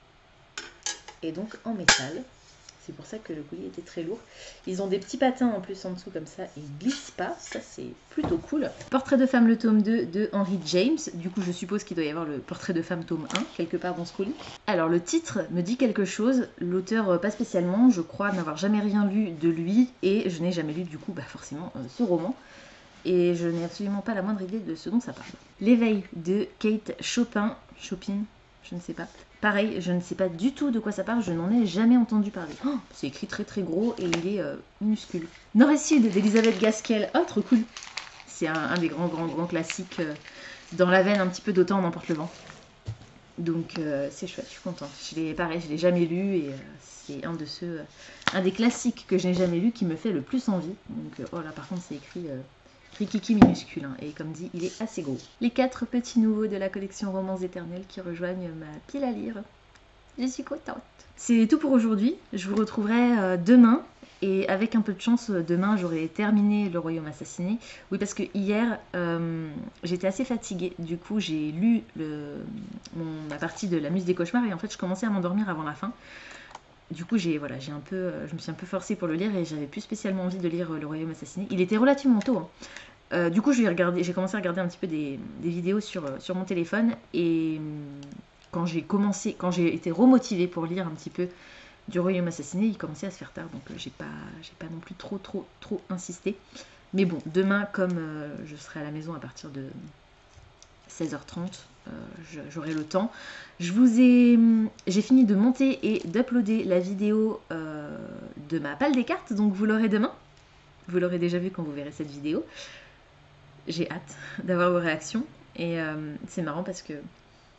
Speaker 1: Et donc en métal. C'est pour ça que le colis était très lourd. Ils ont des petits patins en plus en dessous comme ça et ils glissent pas. Ça c'est plutôt cool. Portrait de femme le tome deux de Henry James. Du coup je suppose qu'il doit y avoir le portrait de femme tome un quelque part dans ce colis. Alors le titre me dit quelque chose. L'auteur pas spécialement. Je crois n'avoir jamais rien lu de lui. Et je n'ai jamais lu du coup bah, forcément euh, ce roman. Et je n'ai absolument pas la moindre idée de ce dont ça parle. L'éveil de Kate Chopin. Chopin, je ne sais pas. Pareil, je ne sais pas du tout de quoi ça parle, je n'en ai jamais entendu parler. Oh, c'est écrit très très gros et il est euh, minuscule. Nord et Sud d'Elisabeth Gaskell. Oh, trop cool. C'est un, un des grands grands grands classiques euh, dans la veine un petit peu d'Autant en emporte le vent. Donc euh, c'est chouette, je suis contente. Je l'ai, pareil, je l'ai jamais lu et euh, c'est un de ceux, euh, un des classiques que je n'ai jamais lu qui me fait le plus envie. Donc euh, oh là par contre c'est écrit... Euh, Rikiki minuscule, hein, et comme dit, il est assez gros. Les quatre petits nouveaux de la collection Romans éternels qui rejoignent ma pile à lire. Je suis contente. C'est tout pour aujourd'hui. Je vous retrouverai euh, demain. Et avec un peu de chance, demain, j'aurai terminé Le Royaume assassiné. Oui, parce que hier, euh, j'étais assez fatiguée. Du coup, j'ai lu le, mon, ma partie de La Muse des cauchemars. Et en fait, je commençais à m'endormir avant la fin. Du coup, j'ai, voilà, j'ai un peu, je me suis un peu forcée pour le lire. Et j'avais plus spécialement envie de lire Le Royaume assassiné. Il était relativement tôt, hein. Euh, du coup, j'ai commencé à regarder un petit peu des, des vidéos sur, sur mon téléphone. Et quand j'ai commencé, quand j'ai été remotivée pour lire un petit peu du Royaume assassiné, il commençait à se faire tard. Donc, euh, j'ai pas, j'ai pas non plus trop, trop, trop insisté. Mais bon, demain, comme euh, je serai à la maison à partir de seize heures trente, euh, j'aurai le temps. Je vous ai, j'ai fini de monter et d'uploader la vidéo euh, de ma palle des cartes. Donc, vous l'aurez demain. Vous l'aurez déjà vu quand vous verrez cette vidéo. J'ai hâte d'avoir vos réactions et euh, c'est marrant parce que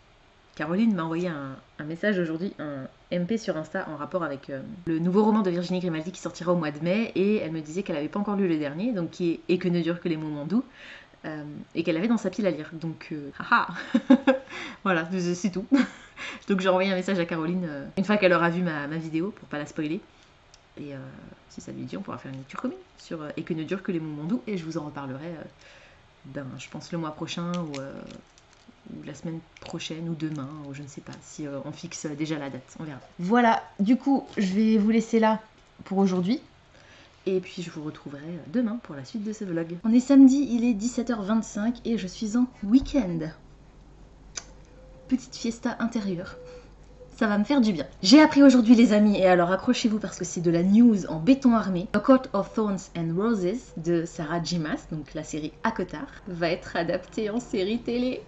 Speaker 1: Caroline m'a envoyé un, un message aujourd'hui, un M P sur Insta en rapport avec euh, le nouveau roman de Virginie Grimaldi qui sortira au mois de mai, et elle me disait qu'elle n'avait pas encore lu le dernier, donc qui est Et que ne durent que les moments doux, euh, et qu'elle avait dans sa pile à lire. Donc, euh, haha voilà, c'est tout. Donc j'ai envoyé un message à Caroline euh, une fois qu'elle aura vu ma, ma vidéo pour pas la spoiler. Et euh, si ça lui dit, on pourra faire une lecture commune sur euh, Et que ne durent que les moments doux, et je vous en reparlerai euh, d'un, je pense, le mois prochain ou. Euh, ou la semaine prochaine ou demain, ou je ne sais pas, si euh, on fixe déjà la date, on verra. Voilà, du coup, je vais vous laisser là pour aujourd'hui, et puis je vous retrouverai demain pour la suite de ce vlog. On est samedi, il est dix-sept heures vingt-cinq et je suis en week-end. Petite fiesta intérieure. Ça va me faire du bien. J'ai appris aujourd'hui les amis, et alors accrochez-vous parce que c'est de la news en béton armé. A Court of Thorns and Roses de Sarah J. Maas, donc la série ACOTAR, va être adaptée en série télé.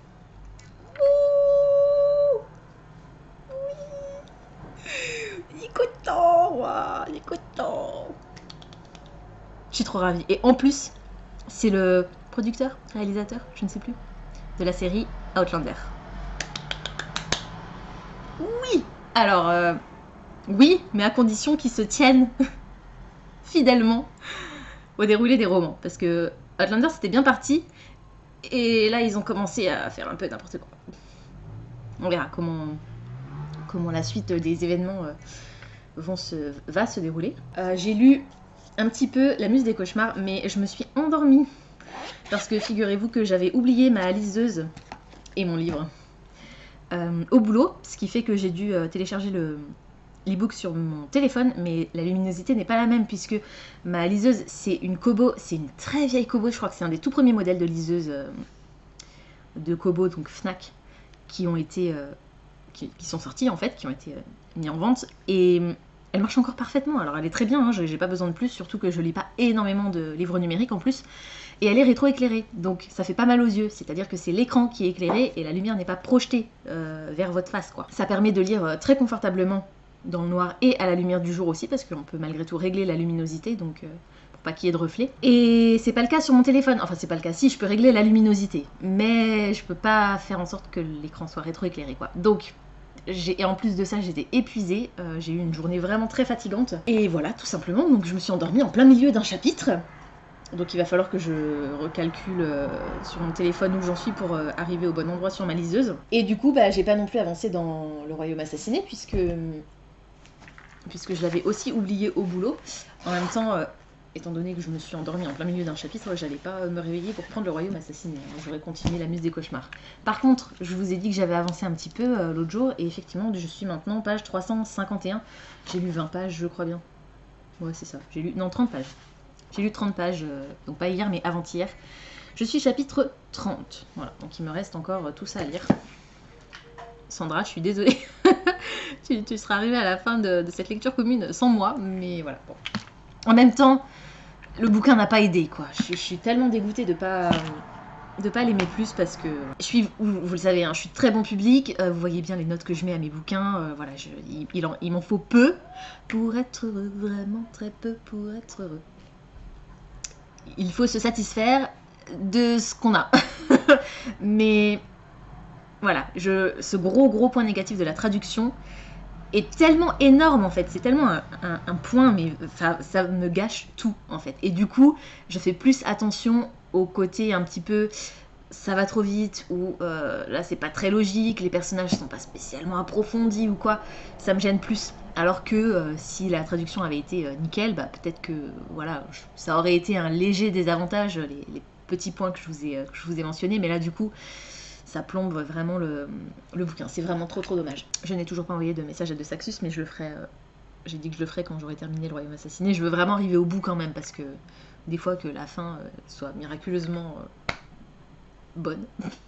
Speaker 1: Il est content, wow, il est content. Je suis trop ravie. Et en plus, c'est le producteur, réalisateur, je ne sais plus, de la série Outlander. Oui. Alors, euh, oui, mais à condition qu'ils se tiennent fidèlement au déroulé des romans. Parce que Outlander, c'était bien parti. Et là, ils ont commencé à faire un peu n'importe quoi. On verra comment, comment la suite des événements euh, vont se, va se dérouler. Euh, j'ai lu un petit peu La Muse des cauchemars, mais je me suis endormie. Parce que figurez-vous que j'avais oublié ma liseuse et mon livre euh, au boulot, ce qui fait que j'ai dû euh, télécharger le l'e-book sur mon téléphone, mais la luminosité n'est pas la même puisque ma liseuse, c'est une Kobo, c'est une très vieille Kobo, je crois que c'est un des tout premiers modèles de liseuse euh, de Kobo, donc Fnac, qui ont été euh, qui, qui sont sortis en fait, qui ont été euh, mis en vente, et elle marche encore parfaitement. Alors elle est très bien, hein, j'ai pas besoin de plus, surtout que je lis pas énormément de livres numériques en plus, et elle est rétro-éclairée, donc ça fait pas mal aux yeux, c'est-à-dire que c'est l'écran qui est éclairé et la lumière n'est pas projetée euh, vers votre face, quoi. Ça permet de lire euh, très confortablement dans le noir et à la lumière du jour aussi, parce qu'on peut malgré tout régler la luminosité, donc euh, pour pas qu'il y ait de reflets. Et c'est pas le cas sur mon téléphone, enfin c'est pas le cas, si je peux régler la luminosité, mais je peux pas faire en sorte que l'écran soit rétro-éclairé, quoi. Donc, et en plus de ça, j'étais épuisée, euh, j'ai eu une journée vraiment très fatigante, et voilà, tout simplement, donc je me suis endormie en plein milieu d'un chapitre. Donc il va falloir que je recalcule euh, sur mon téléphone où j'en suis pour euh, arriver au bon endroit sur ma liseuse. Et du coup, bah, j'ai pas non plus avancé dans Le Royaume Assassiné, puisque puisque je l'avais aussi oublié au boulot. En même temps, euh, étant donné que je me suis endormie en plein milieu d'un chapitre, j'allais pas me réveiller pour prendre Le Royaume Assassiné. J'aurais continué La Muse des cauchemars. Par contre, je vous ai dit que j'avais avancé un petit peu euh, l'autre jour, et effectivement, je suis maintenant page trois cent cinquante et un. J'ai lu vingt pages, je crois bien. Ouais, c'est ça. J'ai lu... Non, trente pages. J'ai lu trente pages, euh, donc pas hier, mais avant-hier. Je suis chapitre trente. Voilà, donc il me reste encore euh, tout ça à lire. Sandra, je suis désolée. tu, tu seras arrivée à la fin de, de cette lecture commune sans moi, mais voilà. Bon. En même temps, le bouquin n'a pas aidé, quoi. Je, je suis tellement dégoûtée de pas... de pas l'aimer plus, parce que je suis, vous, vous le savez, hein, je suis très bon public, euh, vous voyez bien les notes que je mets à mes bouquins, euh, voilà, je, il, il, en, il m'en faut peu pour être heureux, vraiment très peu pour être heureux. Il faut se satisfaire de ce qu'on a. Mais voilà, je, ce gros gros point négatif de la traduction est tellement énorme en fait, c'est tellement un, un, un point, mais ça, ça me gâche tout en fait. Et du coup, je fais plus attention au côté un petit peu ça va trop vite, ou euh, là c'est pas très logique, les personnages sont pas spécialement approfondis ou quoi, ça me gêne plus. Alors que euh, si la traduction avait été euh, nickel, bah peut-être que voilà, ça aurait été un léger désavantage, les, les petits points que je vous ai, euh, que je vous ai mentionnés, mais là du coup ça plombe vraiment le, le bouquin, c'est vraiment trop trop dommage. Je n'ai toujours pas envoyé de message à De Saxus, mais je le ferai, euh, j'ai dit que je le ferai quand j'aurai terminé Le Royaume Assassiné. Je veux vraiment arriver au bout quand même, parce que des fois que la fin euh, soit miraculeusement euh, bonne.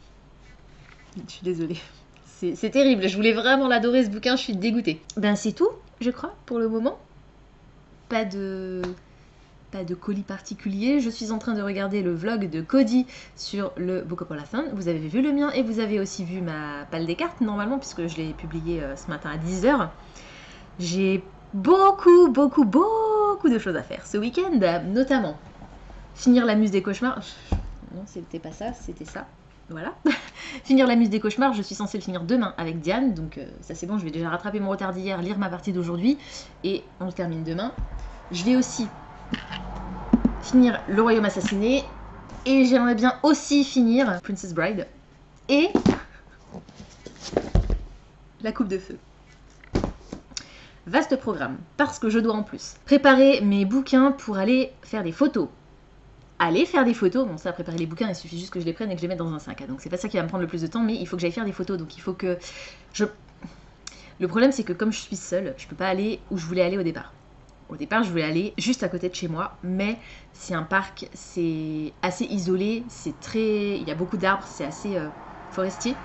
Speaker 1: Je suis désolée. C'est terrible, je voulais vraiment l'adorer ce bouquin, je suis dégoûtée. Ben c'est tout, je crois, pour le moment. Pas de... pas de colis particulier. Je suis en train de regarder le vlog de Cody sur le Bookopolathon. Vous avez vu le mien et vous avez aussi vu ma palle des cartes, normalement, puisque je l'ai publié euh, ce matin à dix heures. J'ai beaucoup, beaucoup, beaucoup de choses à faire ce week-end, notamment finir La Muse des cauchemars. Non, c'était pas ça, c'était ça. Voilà. Finir la muse des cauchemars, je suis censée le finir demain avec Diane, donc euh, ça c'est bon, je vais déjà rattraper mon retard d'hier, lire ma partie d'aujourd'hui, et on le termine demain. Je vais aussi finir Le Royaume Assassiné, et j'aimerais bien aussi finir Princess Bride, et La Coupe de Feu. Vaste programme, parce que je dois en plus préparer mes bouquins pour aller faire des photos. Aller faire des photos, bon ça, préparer les bouquins, il suffit juste que je les prenne et que je les mette dans un sac, donc c'est pas ça qui va me prendre le plus de temps, mais il faut que j'aille faire des photos, donc il faut que je... Le problème c'est que comme je suis seule, je peux pas aller où je voulais aller au départ. Au départ, je voulais aller juste à côté de chez moi, mais c'est un parc, c'est assez isolé, c'est très... il y a beaucoup d'arbres, c'est assez euh, forestier,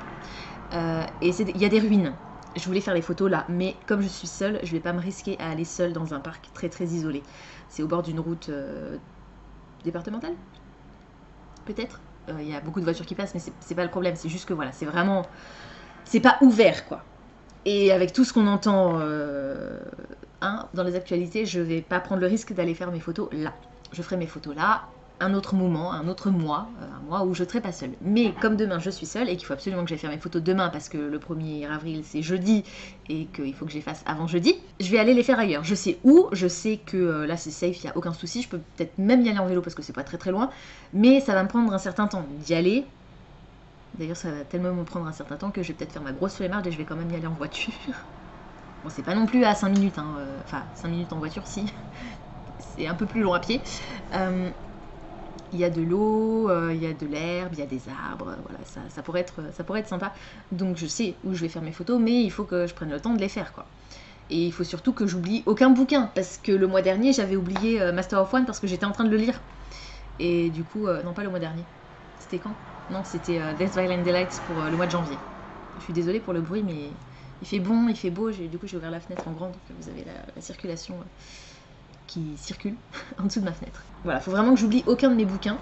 Speaker 1: euh, et il y a des ruines. Je voulais faire les photos là, mais comme je suis seule, je vais pas me risquer à aller seule dans un parc très très isolé. C'est au bord d'une route euh, départementale, peut-être. Il euh, y a beaucoup de voitures qui passent, mais c'est pas le problème. C'est juste que voilà, c'est vraiment, c'est pas ouvert quoi. Et avec tout ce qu'on entend euh, hein, dans les actualités, je vais pas prendre le risque d'aller faire mes photos là. Je ferai mes photos là. Un autre moment, un autre mois, un mois où je ne serai pas seule. Mais comme demain je suis seule et qu'il faut absolument que j'aille faire mes photos demain parce que le premier avril c'est jeudi et qu'il faut que je les fasse avant jeudi, je vais aller les faire ailleurs. Je sais où, je sais que euh, là c'est safe, il n'y a aucun souci, je peux peut-être même y aller en vélo parce que c'est pas très très loin, mais ça va me prendre un certain temps d'y aller. D'ailleurs ça va tellement me prendre un certain temps que je vais peut-être faire ma grosse flemmarde et je vais quand même y aller en voiture. Bon c'est pas non plus à cinq minutes, hein. Enfin cinq minutes en voiture si, c'est un peu plus long à pied. Euh, Il y a de l'eau, euh, il y a de l'herbe, il y a des arbres, voilà, ça, ça, pourrait être, ça pourrait être sympa. Donc je sais où je vais faire mes photos, mais il faut que je prenne le temps de les faire, quoi. Et il faut surtout que j'oublie aucun bouquin, parce que le mois dernier, j'avais oublié euh, Master of One parce que j'étais en train de le lire. Et du coup, euh, non pas le mois dernier, c'était quand? Non, c'était euh, Death Violent Delights pour euh, le mois de janvier. Je suis désolée pour le bruit, mais il fait bon, il fait beau, du coup j'ai ouvert la fenêtre en grand, donc vous avez la, la circulation... Euh, qui circule en dessous de ma fenêtre. Voilà, faut vraiment que j'oublie aucun de mes bouquins.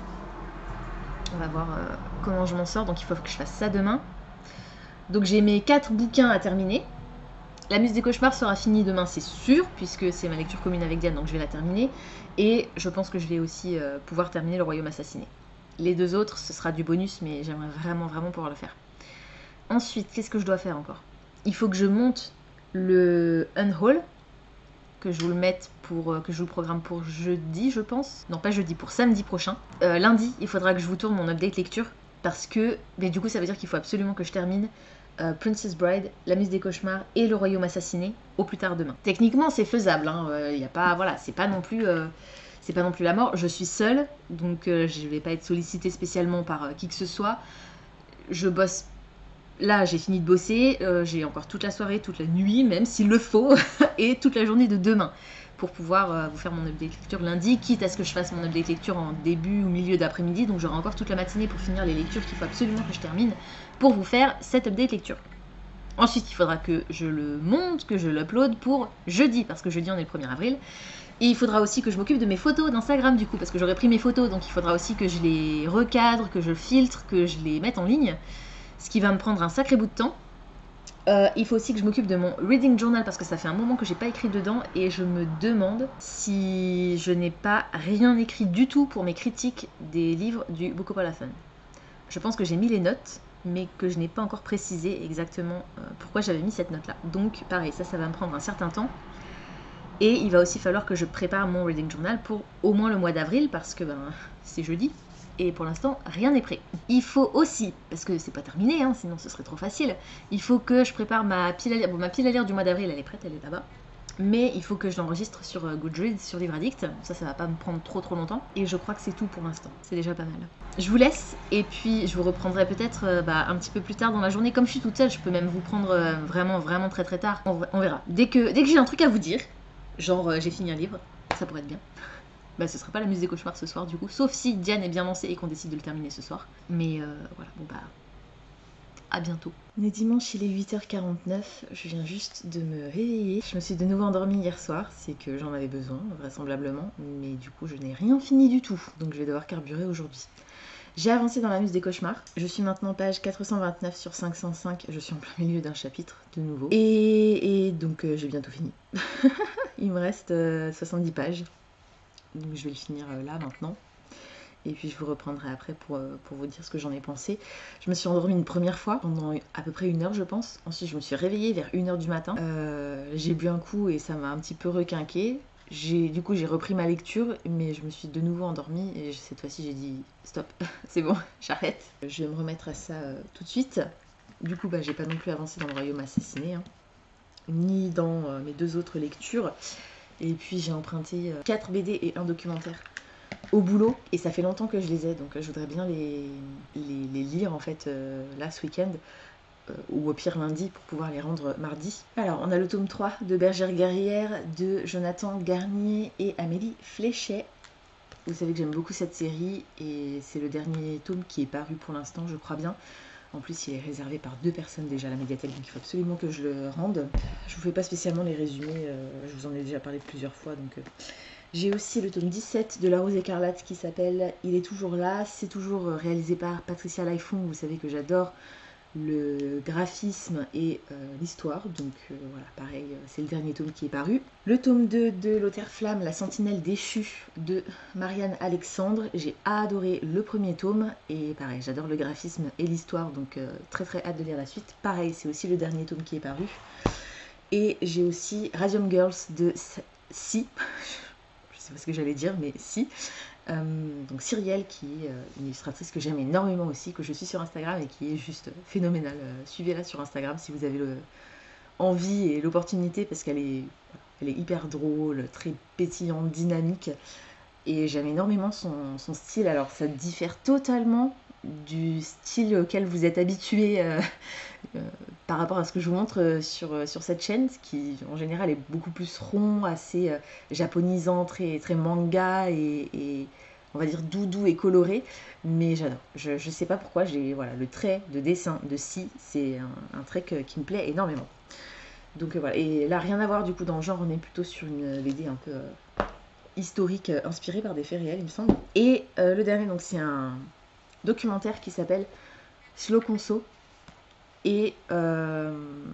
Speaker 1: On va voir euh, comment je m'en sors, donc il faut que je fasse ça demain. Donc j'ai mes quatre bouquins à terminer. La Muse des Cauchemars sera finie demain, c'est sûr, puisque c'est ma lecture commune avec Diane, donc je vais la terminer. Et je pense que je vais aussi euh, pouvoir terminer Le Royaume Assassiné. Les deux autres, ce sera du bonus, mais j'aimerais vraiment, vraiment pouvoir le faire. Ensuite, qu'est-ce que je dois faire encore? Il faut que je monte le Unhaul, que je vous le mette pour, que je vous le programme pour jeudi, je pense. Non, pas jeudi, pour samedi prochain. Euh, lundi, il faudra que je vous tourne mon update lecture, parce que, mais du coup, ça veut dire qu'il faut absolument que je termine euh, Princess Bride, La Muse des Cauchemars et Le Royaume Assassiné au plus tard demain. Techniquement, c'est faisable, hein. Euh, y a pas, voilà, c'est pas non plus, euh, c'est pas non plus la mort. Je suis seule, donc euh, je vais pas être sollicitée spécialement par euh, qui que ce soit. Je bosse. Là, j'ai fini de bosser, euh, j'ai encore toute la soirée, toute la nuit, même s'il le faut, et toute la journée de demain, pour pouvoir euh, vous faire mon update lecture lundi, quitte à ce que je fasse mon update lecture en début ou milieu d'après-midi, donc j'aurai encore toute la matinée pour finir les lectures qu'il faut absolument que je termine, pour vous faire cette update lecture. Ensuite, il faudra que je le monte, que je l'upload pour jeudi, parce que jeudi on est le premier avril, et il faudra aussi que je m'occupe de mes photos d'Instagram du coup, parce que j'aurai pris mes photos, donc il faudra aussi que je les recadre, que je filtre, que je les mette en ligne, ce qui va me prendre un sacré bout de temps. Euh, il faut aussi que je m'occupe de mon reading journal parce que ça fait un moment que j'ai pas écrit dedans et je me demande si je n'ai pas rien écrit du tout pour mes critiques des livres du Bookopalathon. Je pense que j'ai mis les notes, mais que je n'ai pas encore précisé exactement euh, pourquoi j'avais mis cette note là. Donc pareil, ça, ça va me prendre un certain temps. Et il va aussi falloir que je prépare mon reading journal pour au moins le mois d'avril parce que ben, c'est jeudi. Et pour l'instant, rien n'est prêt. Il faut aussi, parce que c'est pas terminé, hein, sinon ce serait trop facile, il faut que je prépare ma pile à lire. Bon, ma pile à lire du mois d'avril, elle est prête, elle est là-bas. Mais il faut que je l'enregistre sur Goodreads, sur Livre Addict. Ça, ça va pas me prendre trop trop longtemps. Et je crois que c'est tout pour l'instant. C'est déjà pas mal. Je vous laisse, et puis je vous reprendrai peut-être euh, bah, un petit peu plus tard dans la journée. Comme je suis toute seule, je peux même vous prendre euh, vraiment, vraiment très très tard. On, on verra. Dès que, dès que j'ai un truc à vous dire, genre euh, j'ai fini un livre, ça pourrait être bien. Bah ce sera pas la Muse des Cauchemars ce soir du coup, sauf si Diane est bien lancée et qu'on décide de le terminer ce soir. Mais euh, voilà, bon bah, à bientôt. On est dimanche, il est huit heures quarante-neuf, je viens juste de me réveiller. Je me suis de nouveau endormie hier soir, c'est que j'en avais besoin, vraisemblablement, mais du coup je n'ai rien fini du tout, donc je vais devoir carburer aujourd'hui. J'ai avancé dans la Muse des Cauchemars, je suis maintenant page quatre cent vingt-neuf sur cinq cent cinq, je suis en plein milieu d'un chapitre de nouveau. Et, et donc euh, j'ai bientôt fini. Il me reste euh, soixante-dix pages. Donc je vais le finir là maintenant. et puis je vous reprendrai après pour, euh, pour vous dire ce que j'en ai pensé. Je me suis endormie une première fois pendant à peu près une heure je pense. Ensuite je me suis réveillée vers une heure du matin. Euh, j'ai bu un coup et ça m'a un petit peu requinqué. J'ai, du coup j'ai repris ma lecture mais je me suis de nouveau endormie et cette fois-ci j'ai dit stop, c'est bon, j'arrête. Je vais me remettre à ça euh, tout de suite. Du coup bah, j'ai pas non plus avancé dans le royaume assassiné, hein, ni dans euh, mes deux autres lectures. Et puis j'ai emprunté euh, quatre B D et un documentaire au boulot et ça fait longtemps que je les ai, donc je voudrais bien les, les, les lire en fait euh, là ce week-end euh, ou au pire lundi pour pouvoir les rendre mardi. Alors on a le tome trois de Bergère guerrière de Jonathan Garnier et Amélie Fléchet. Vous savez que j'aime beaucoup cette série et c'est le dernier tome qui est paru pour l'instant, je crois bien. En plus il est réservé par deux personnes déjà à la médiathèque, donc il faut absolument que je le rende. Je vous fais pas spécialement les résumés, euh, je vous en ai déjà parlé plusieurs fois, donc... Euh... J'ai aussi le tome dix-sept de La Rose écarlate qui s'appelle Il est toujours là. C'est toujours réalisé par Patricia Laifon. Vous savez que j'adore le graphisme et euh, l'histoire. Donc euh, voilà, pareil, c'est le dernier tome qui est paru. Le tome deux de L'Auteur Flamme, La Sentinelle déchue de Marianne Alexandre. J'ai adoré le premier tome et pareil, j'adore le graphisme et l'histoire. Donc euh, très très hâte de lire la suite. Pareil, c'est aussi le dernier tome qui est paru. Et j'ai aussi Radium Girls de Si. C'est pas ce que j'allais dire, mais si. Euh, donc Cyrielle, qui est euh, une illustratrice que j'aime énormément aussi, que je suis sur Instagram et qui est juste phénoménale. Euh, Suivez-la sur Instagram si vous avez le envie et l'opportunité, parce qu'elle est, elle est hyper drôle, très pétillante, dynamique. Et j'aime énormément son, son style. Alors ça diffère totalement du style auquel vous êtes habitué euh, euh, par rapport à ce que je vous montre euh, sur, euh, sur cette chaîne, qui en général est beaucoup plus rond, assez euh, japonisant, très, très manga et, et on va dire doudou et coloré, mais j'adore. Je ne sais pas pourquoi, j'ai voilà, le trait de dessin de Si, c'est un, un trait que, qui me plaît énormément. Donc euh, voilà, et là rien à voir du coup dans le genre, on est plutôt sur une B D un peu euh, historique, euh, inspirée par des faits réels il me semble. Et euh, le dernier, donc c'est un documentaire qui s'appelle Slow Conso et euh,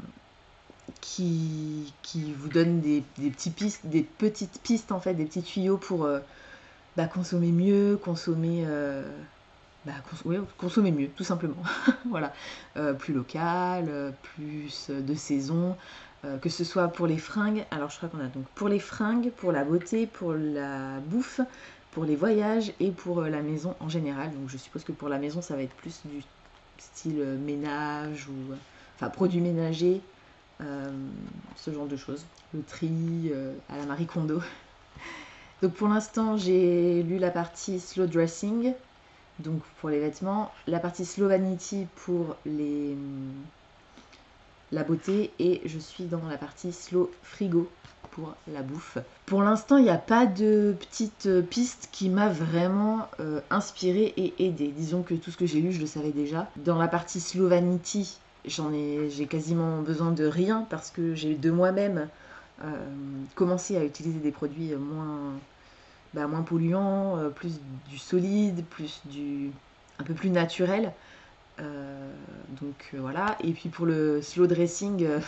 Speaker 1: qui, qui vous donne des, des, petits pistes, des petites pistes en fait, des petits tuyaux pour euh, bah, consommer mieux, consommer, euh, bah, cons ouais, consommer mieux tout simplement. Voilà, euh, plus local, euh, plus de saison, euh, que ce soit pour les fringues. Alors je crois qu'on a donc pour les fringues, pour la beauté, pour la bouffe, pour les voyages et pour la maison en général. Donc je suppose que pour la maison ça va être plus du style ménage ou enfin produits ménagers, euh, ce genre de choses. Le tri euh, à la Marie Kondo. Donc pour l'instant j'ai lu la partie slow dressing, donc pour les vêtements, la partie slow vanity pour les la beauté et je suis dans la partie slow frigo pour la bouffe. Pour l'instant, il n'y a pas de petite piste qui m'a vraiment euh, inspirée et aidée. Disons que tout ce que j'ai lu, je le savais déjà. Dans la partie Slow Vanity, j'en ai, j'ai quasiment besoin de rien parce que j'ai de moi-même euh, commencé à utiliser des produits moins, bah, moins polluants, euh, plus du solide, plus du un peu plus naturel. Euh, donc euh, voilà. Et puis pour le slow dressing... Euh,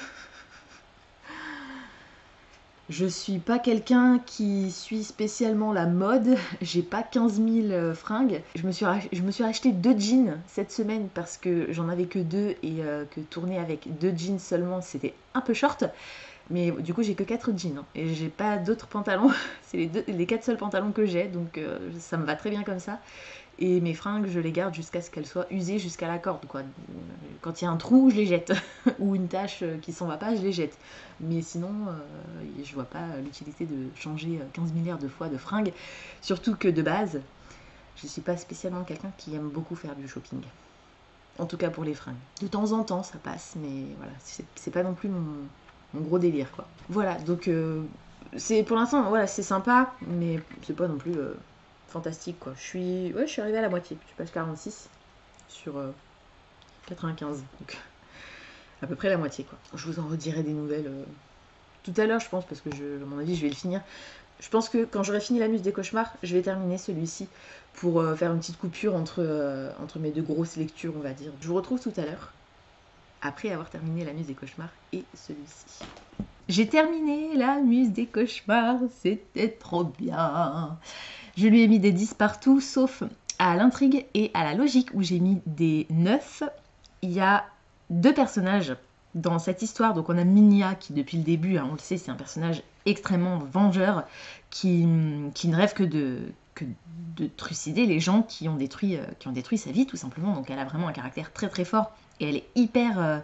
Speaker 1: je suis pas quelqu'un qui suit spécialement la mode, j'ai pas quinze mille fringues. Je me, suis je me suis acheté deux jeans cette semaine parce que j'en avais que deux et euh, que tourner avec deux jeans seulement c'était un peu short. Mais du coup j'ai que quatre jeans hein, et j'ai pas d'autres pantalons, c'est les, deux, les quatre seuls pantalons que j'ai donc euh, ça me va très bien comme ça. Et mes fringues, je les garde jusqu'à ce qu'elles soient usées jusqu'à la corde, quoi. Quand il y a un trou, je les jette. Ou une tache qui s'en va pas, je les jette. Mais sinon, euh, je vois pas l'utilité de changer quinze milliards de fois de fringues. Surtout que de base, je suis pas spécialement quelqu'un qui aime beaucoup faire du shopping. En tout cas pour les fringues. De temps en temps, ça passe, mais voilà, c'est pas non plus mon, mon gros délire, quoi. Voilà, donc euh, c'est pour l'instant, voilà, c'est sympa, mais c'est pas non plus... Euh, fantastique quoi. Je suis, ouais, je suis arrivée à la moitié. Je suis page quarante-six sur euh, quatre-vingt-quinze, donc à peu près la moitié quoi. Je vous en redirai des nouvelles euh, tout à l'heure, je pense, parce que je, à mon avis, je vais le finir. Je pense que quand j'aurai fini la Muse des cauchemars, je vais terminer celui-ci pour euh, faire une petite coupure entre, euh, entre mes deux grosses lectures, on va dire. Je vous retrouve tout à l'heure, après avoir terminé la Muse des cauchemars et celui-ci. J'ai terminé la Muse des cauchemars, c'était trop bien. Je lui ai mis des dix partout, sauf à l'intrigue et à la logique où j'ai mis des neuf. Il y a deux personnages dans cette histoire. Donc on a Minya qui depuis le début, hein, on le sait, c'est un personnage extrêmement vengeur qui, qui ne rêve que de, que de trucider les gens qui ont, détruit, euh, qui ont détruit sa vie tout simplement. Donc elle a vraiment un caractère très très fort et elle est hyper euh,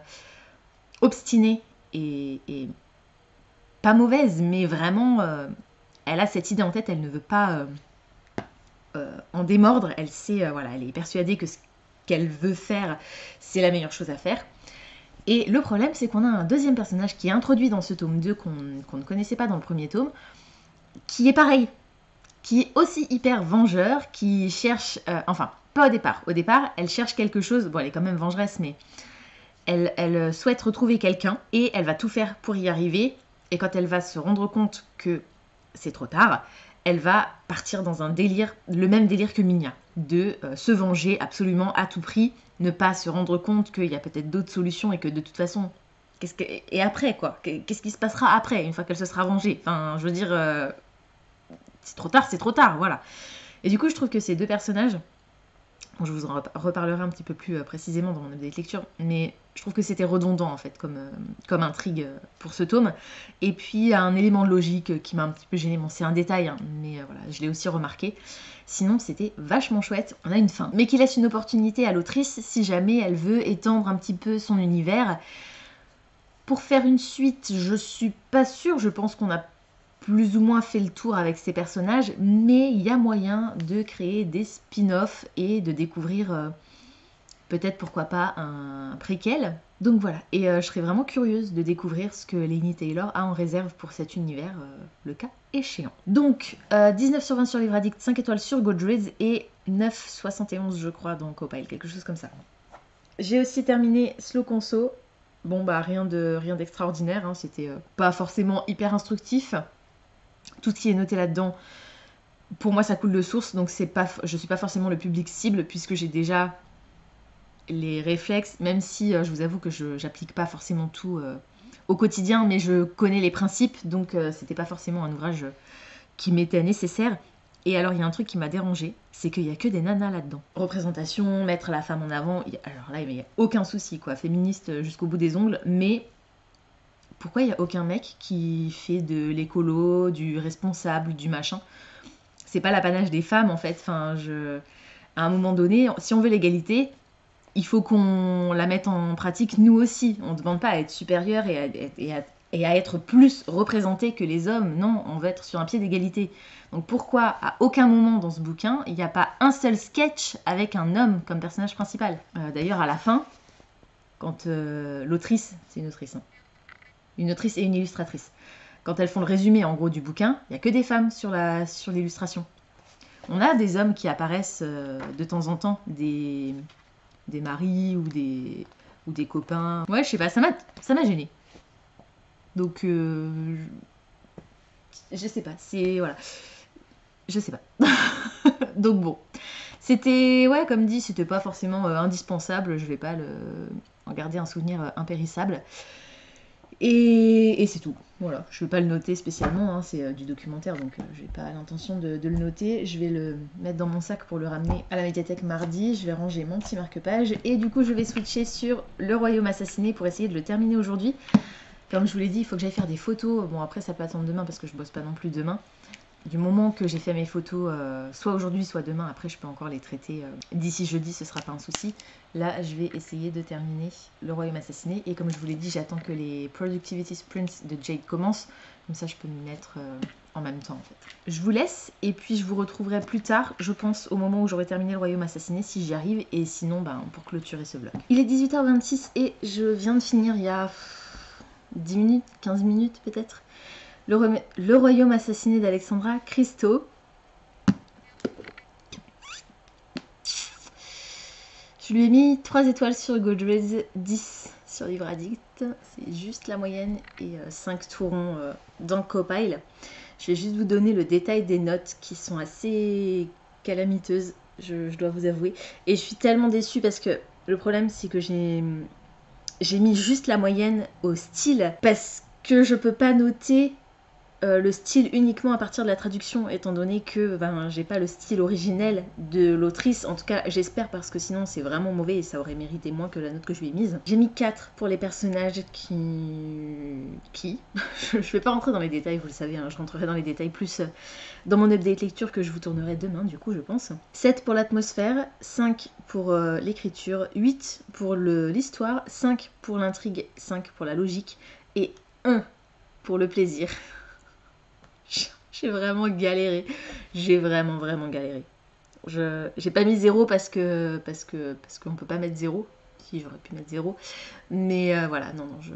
Speaker 1: obstinée et, et pas mauvaise, mais vraiment euh, elle a cette idée en tête, elle ne veut pas euh, euh, en démordre, elle sait, euh, voilà, elle est persuadée que ce qu'elle veut faire, c'est la meilleure chose à faire. Et le problème, c'est qu'on a un deuxième personnage qui est introduit dans ce tome deux qu'on qu'on ne connaissait pas dans le premier tome, qui est pareil, qui est aussi hyper vengeur, qui cherche, euh, enfin, pas au départ, au départ, elle cherche quelque chose, bon, elle est quand même vengeresse, mais elle, elle souhaite retrouver quelqu'un, et elle va tout faire pour y arriver, et quand elle va se rendre compte que c'est trop tard, elle va partir dans un délire, le même délire que Minya, de euh, se venger absolument à tout prix, ne pas se rendre compte qu'il y a peut-être d'autres solutions et que de toute façon, qu'est-ce que... et après quoi, qu'est-ce qui se passera après, une fois qu'elle se sera vengée, enfin je veux dire, euh... c'est trop tard, c'est trop tard, voilà. Et du coup je trouve que ces deux personnages, bon, je vous en reparlerai un petit peu plus précisément dans mon update lecture, mais je trouve que c'était redondant en fait comme, euh, comme intrigue pour ce tome. Et puis un élément logique qui m'a un petit peu gêné, bon c'est un détail, hein, mais euh, voilà, je l'ai aussi remarqué. Sinon c'était vachement chouette, on a une fin. Mais qui laisse une opportunité à l'autrice si jamais elle veut étendre un petit peu son univers. Pour faire une suite, je suis pas sûre, je pense qu'on a plus ou moins fait le tour avec ces personnages, mais il y a moyen de créer des spin-offs et de découvrir euh, peut-être pourquoi pas un préquel. Donc voilà, et euh, je serais vraiment curieuse de découvrir ce que Laini Taylor a en réserve pour cet univers, euh, le cas échéant. Donc euh, dix-neuf sur vingt sur Livre Addict, cinq étoiles sur Goodreads et neuf virgule soixante et onze je crois dans Copile, quelque chose comme ça. J'ai aussi terminé Slow Conso. Bon bah rien de rien d'extraordinaire, hein, c'était euh, pas forcément hyper instructif. Tout ce qui est noté là-dedans, pour moi ça coule de source, donc c'est pas, je suis pas forcément le public cible puisque j'ai déjà les réflexes, même si euh, je vous avoue que je j'applique pas forcément tout euh, au quotidien, mais je connais les principes, donc euh, c'était pas forcément un ouvrage qui m'était nécessaire. Et alors il y a un truc qui m'a dérangé, c'est qu'il y a que des nanas là-dedans. Représentation, mettre la femme en avant, y a, alors là il n'y a aucun souci quoi, féministe jusqu'au bout des ongles, mais pourquoi il n'y a aucun mec qui fait de l'écolo, du responsable, du machin? C'est pas l'apanage des femmes en fait. Enfin, je... À un moment donné, si on veut l'égalité, il faut qu'on la mette en pratique nous aussi. On ne demande pas à être supérieur et à, et, à, et à être plus représenté que les hommes. Non, on veut être sur un pied d'égalité. Donc pourquoi à aucun moment dans ce bouquin, il n'y a pas un seul sketch avec un homme comme personnage principal? euh, D'ailleurs, à la fin, quand euh, l'autrice, c'est une autrice, hein, une autrice et une illustratrice. Quand elles font le résumé en gros du bouquin, il n'y a que des femmes sur la, sur l'illustration. On a des hommes qui apparaissent euh, de temps en temps, des, des maris ou des, ou des copains. Ouais, je sais pas, ça m'a, ça m'a gênée. Donc, euh, je, je sais pas, c'est... Voilà. Je sais pas. Donc bon. C'était, ouais, comme dit, c'était pas forcément euh, indispensable, je vais pas le, en garder un souvenir euh, impérissable. Et, et c'est tout. Voilà, je ne vais pas le noter spécialement, hein, c'est euh, du documentaire, donc euh, je n'ai pas l'intention de, de le noter. Je vais le mettre dans mon sac pour le ramener à la médiathèque mardi. Je vais ranger mon petit marque-page. Et du coup, je vais switcher sur Le Royaume Assassiné pour essayer de le terminer aujourd'hui. Comme je vous l'ai dit, il faut que j'aille faire des photos. Bon, après, ça peut attendre demain parce que je bosse pas non plus demain. Du moment que j'ai fait mes photos, euh, soit aujourd'hui, soit demain, après je peux encore les traiter. Euh, D'ici jeudi, ce sera pas un souci. Là, je vais essayer de terminer Le Royaume Assassiné. Et comme je vous l'ai dit, j'attends que les Productivity Sprints de Jade commencent. Comme ça, je peux m'y mettre euh, en même temps, en fait. Je vous laisse, et puis je vous retrouverai plus tard, je pense, au moment où j'aurai terminé Le Royaume Assassiné, si j'y arrive, et sinon, ben, pour clôturer ce vlog. Il est dix-huit heures vingt-six, et je viens de finir il y a dix minutes, quinze minutes peut-être. Le, le Royaume Assassiné d'Alexandra Christo. Je lui ai mis trois étoiles sur Goodreads, dix sur Livre Addict. C'est juste la moyenne et euh, cinq tourons euh, dans Copile. Je vais juste vous donner le détail des notes qui sont assez calamiteuses, je, je dois vous avouer. Et je suis tellement déçue parce que le problème c'est que j'ai j'ai mis juste la moyenne au style parce que je peux pas noter euh, le style uniquement à partir de la traduction, étant donné que ben, j'ai pas le style originel de l'autrice. En tout cas, j'espère, parce que sinon c'est vraiment mauvais et ça aurait mérité moins que la note que je lui ai mise. J'ai mis quatre pour les personnages qui... qui Je vais pas rentrer dans les détails, vous le savez, hein, je rentrerai dans les détails plus dans mon update lecture que je vous tournerai demain, du coup, je pense. sept pour l'atmosphère, cinq pour euh, l'écriture, huit pour l'histoire, cinq pour l'intrigue, cinq pour la logique et un pour le plaisir. J'ai vraiment galéré. J'ai vraiment, vraiment galéré. Je j'ai pas mis zéro parce que parce que parce qu'on peut pas mettre zéro. Si, j'aurais pu mettre zéro. Mais euh, voilà, non, non, je...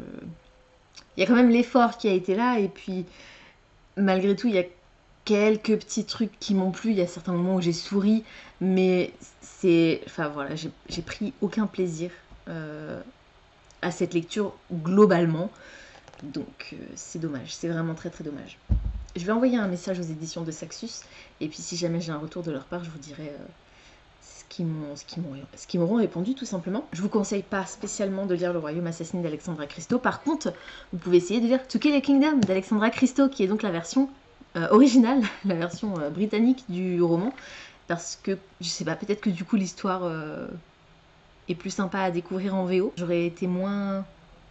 Speaker 1: Il y a quand même l'effort qui a été là. Et puis, malgré tout, il y a quelques petits trucs qui m'ont plu. Il y a certains moments où j'ai souri. Mais c'est... Enfin, voilà, j'ai pris aucun plaisir euh, à cette lecture globalement. Donc, euh, c'est dommage. C'est vraiment très, très dommage. Je vais envoyer un message aux éditions de Saxus, et puis si jamais j'ai un retour de leur part, je vous dirai euh, ce qu'ils m'auront répondu tout simplement. Je vous conseille pas spécialement de lire Le Royaume assassiné d'Alexandra Christo. Par contre, vous pouvez essayer de lire To Kill a Kingdom d'Alexandra Christo, qui est donc la version euh, originale, la version euh, britannique du roman, parce que, je sais pas, peut-être que du coup l'histoire euh, est plus sympa à découvrir en V O. J'aurais été moins...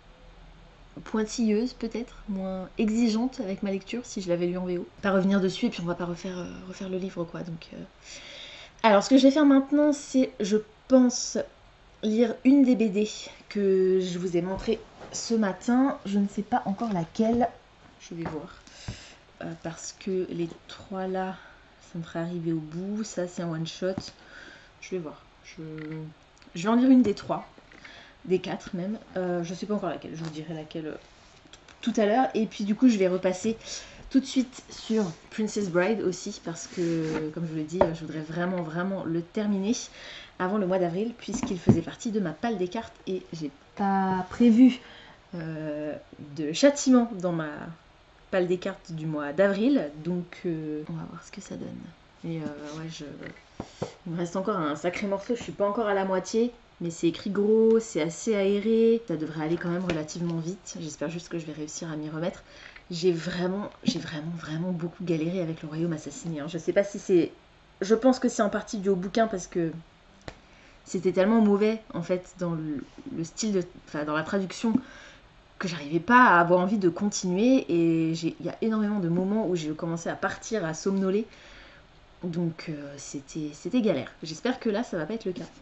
Speaker 1: pointilleuse peut-être, moins exigeante avec ma lecture si je l'avais lu en V O. Pas revenir dessus et puis on va pas refaire, euh, refaire le livre quoi. Donc, euh... Alors ce que je vais faire maintenant, c'est, je pense, lire une des B D que je vous ai montré ce matin. Je ne sais pas encore laquelle, je vais voir. Euh, parce que les trois là, ça me ferait arriver au bout. Ça c'est un one shot. Je vais voir. Je, je vais en lire une des trois. Des quatre même, euh, je sais pas encore laquelle, je vous dirai laquelle euh, tout à l'heure. Et puis du coup je vais repasser tout de suite sur Princess Bride aussi, parce que comme je vous l'ai dit, je voudrais vraiment vraiment le terminer avant le mois d'avril, puisqu'il faisait partie de ma palle des cartes et j'ai pas prévu euh, de châtiment dans ma palle des cartes du mois d'avril, donc euh, on va voir ce que ça donne. Et euh, ouais, je... il me reste encore un sacré morceau, je suis pas encore à la moitié. Mais c'est écrit gros, c'est assez aéré, ça devrait aller quand même relativement vite. J'espère juste que je vais réussir à m'y remettre. J'ai vraiment, j'ai vraiment, vraiment beaucoup galéré avec Le Royaume assassiné. Hein. Je sais pas si c'est... Je pense que c'est en partie dû au bouquin parce que c'était tellement mauvais, en fait, dans le, le style, de... enfin, dans la traduction, que j'arrivais pas à avoir envie de continuer. Et il y a énormément de moments où j'ai commencé à partir, à somnoler. Donc euh, c'était c'était galère. J'espère que là, ça va pas être le cas.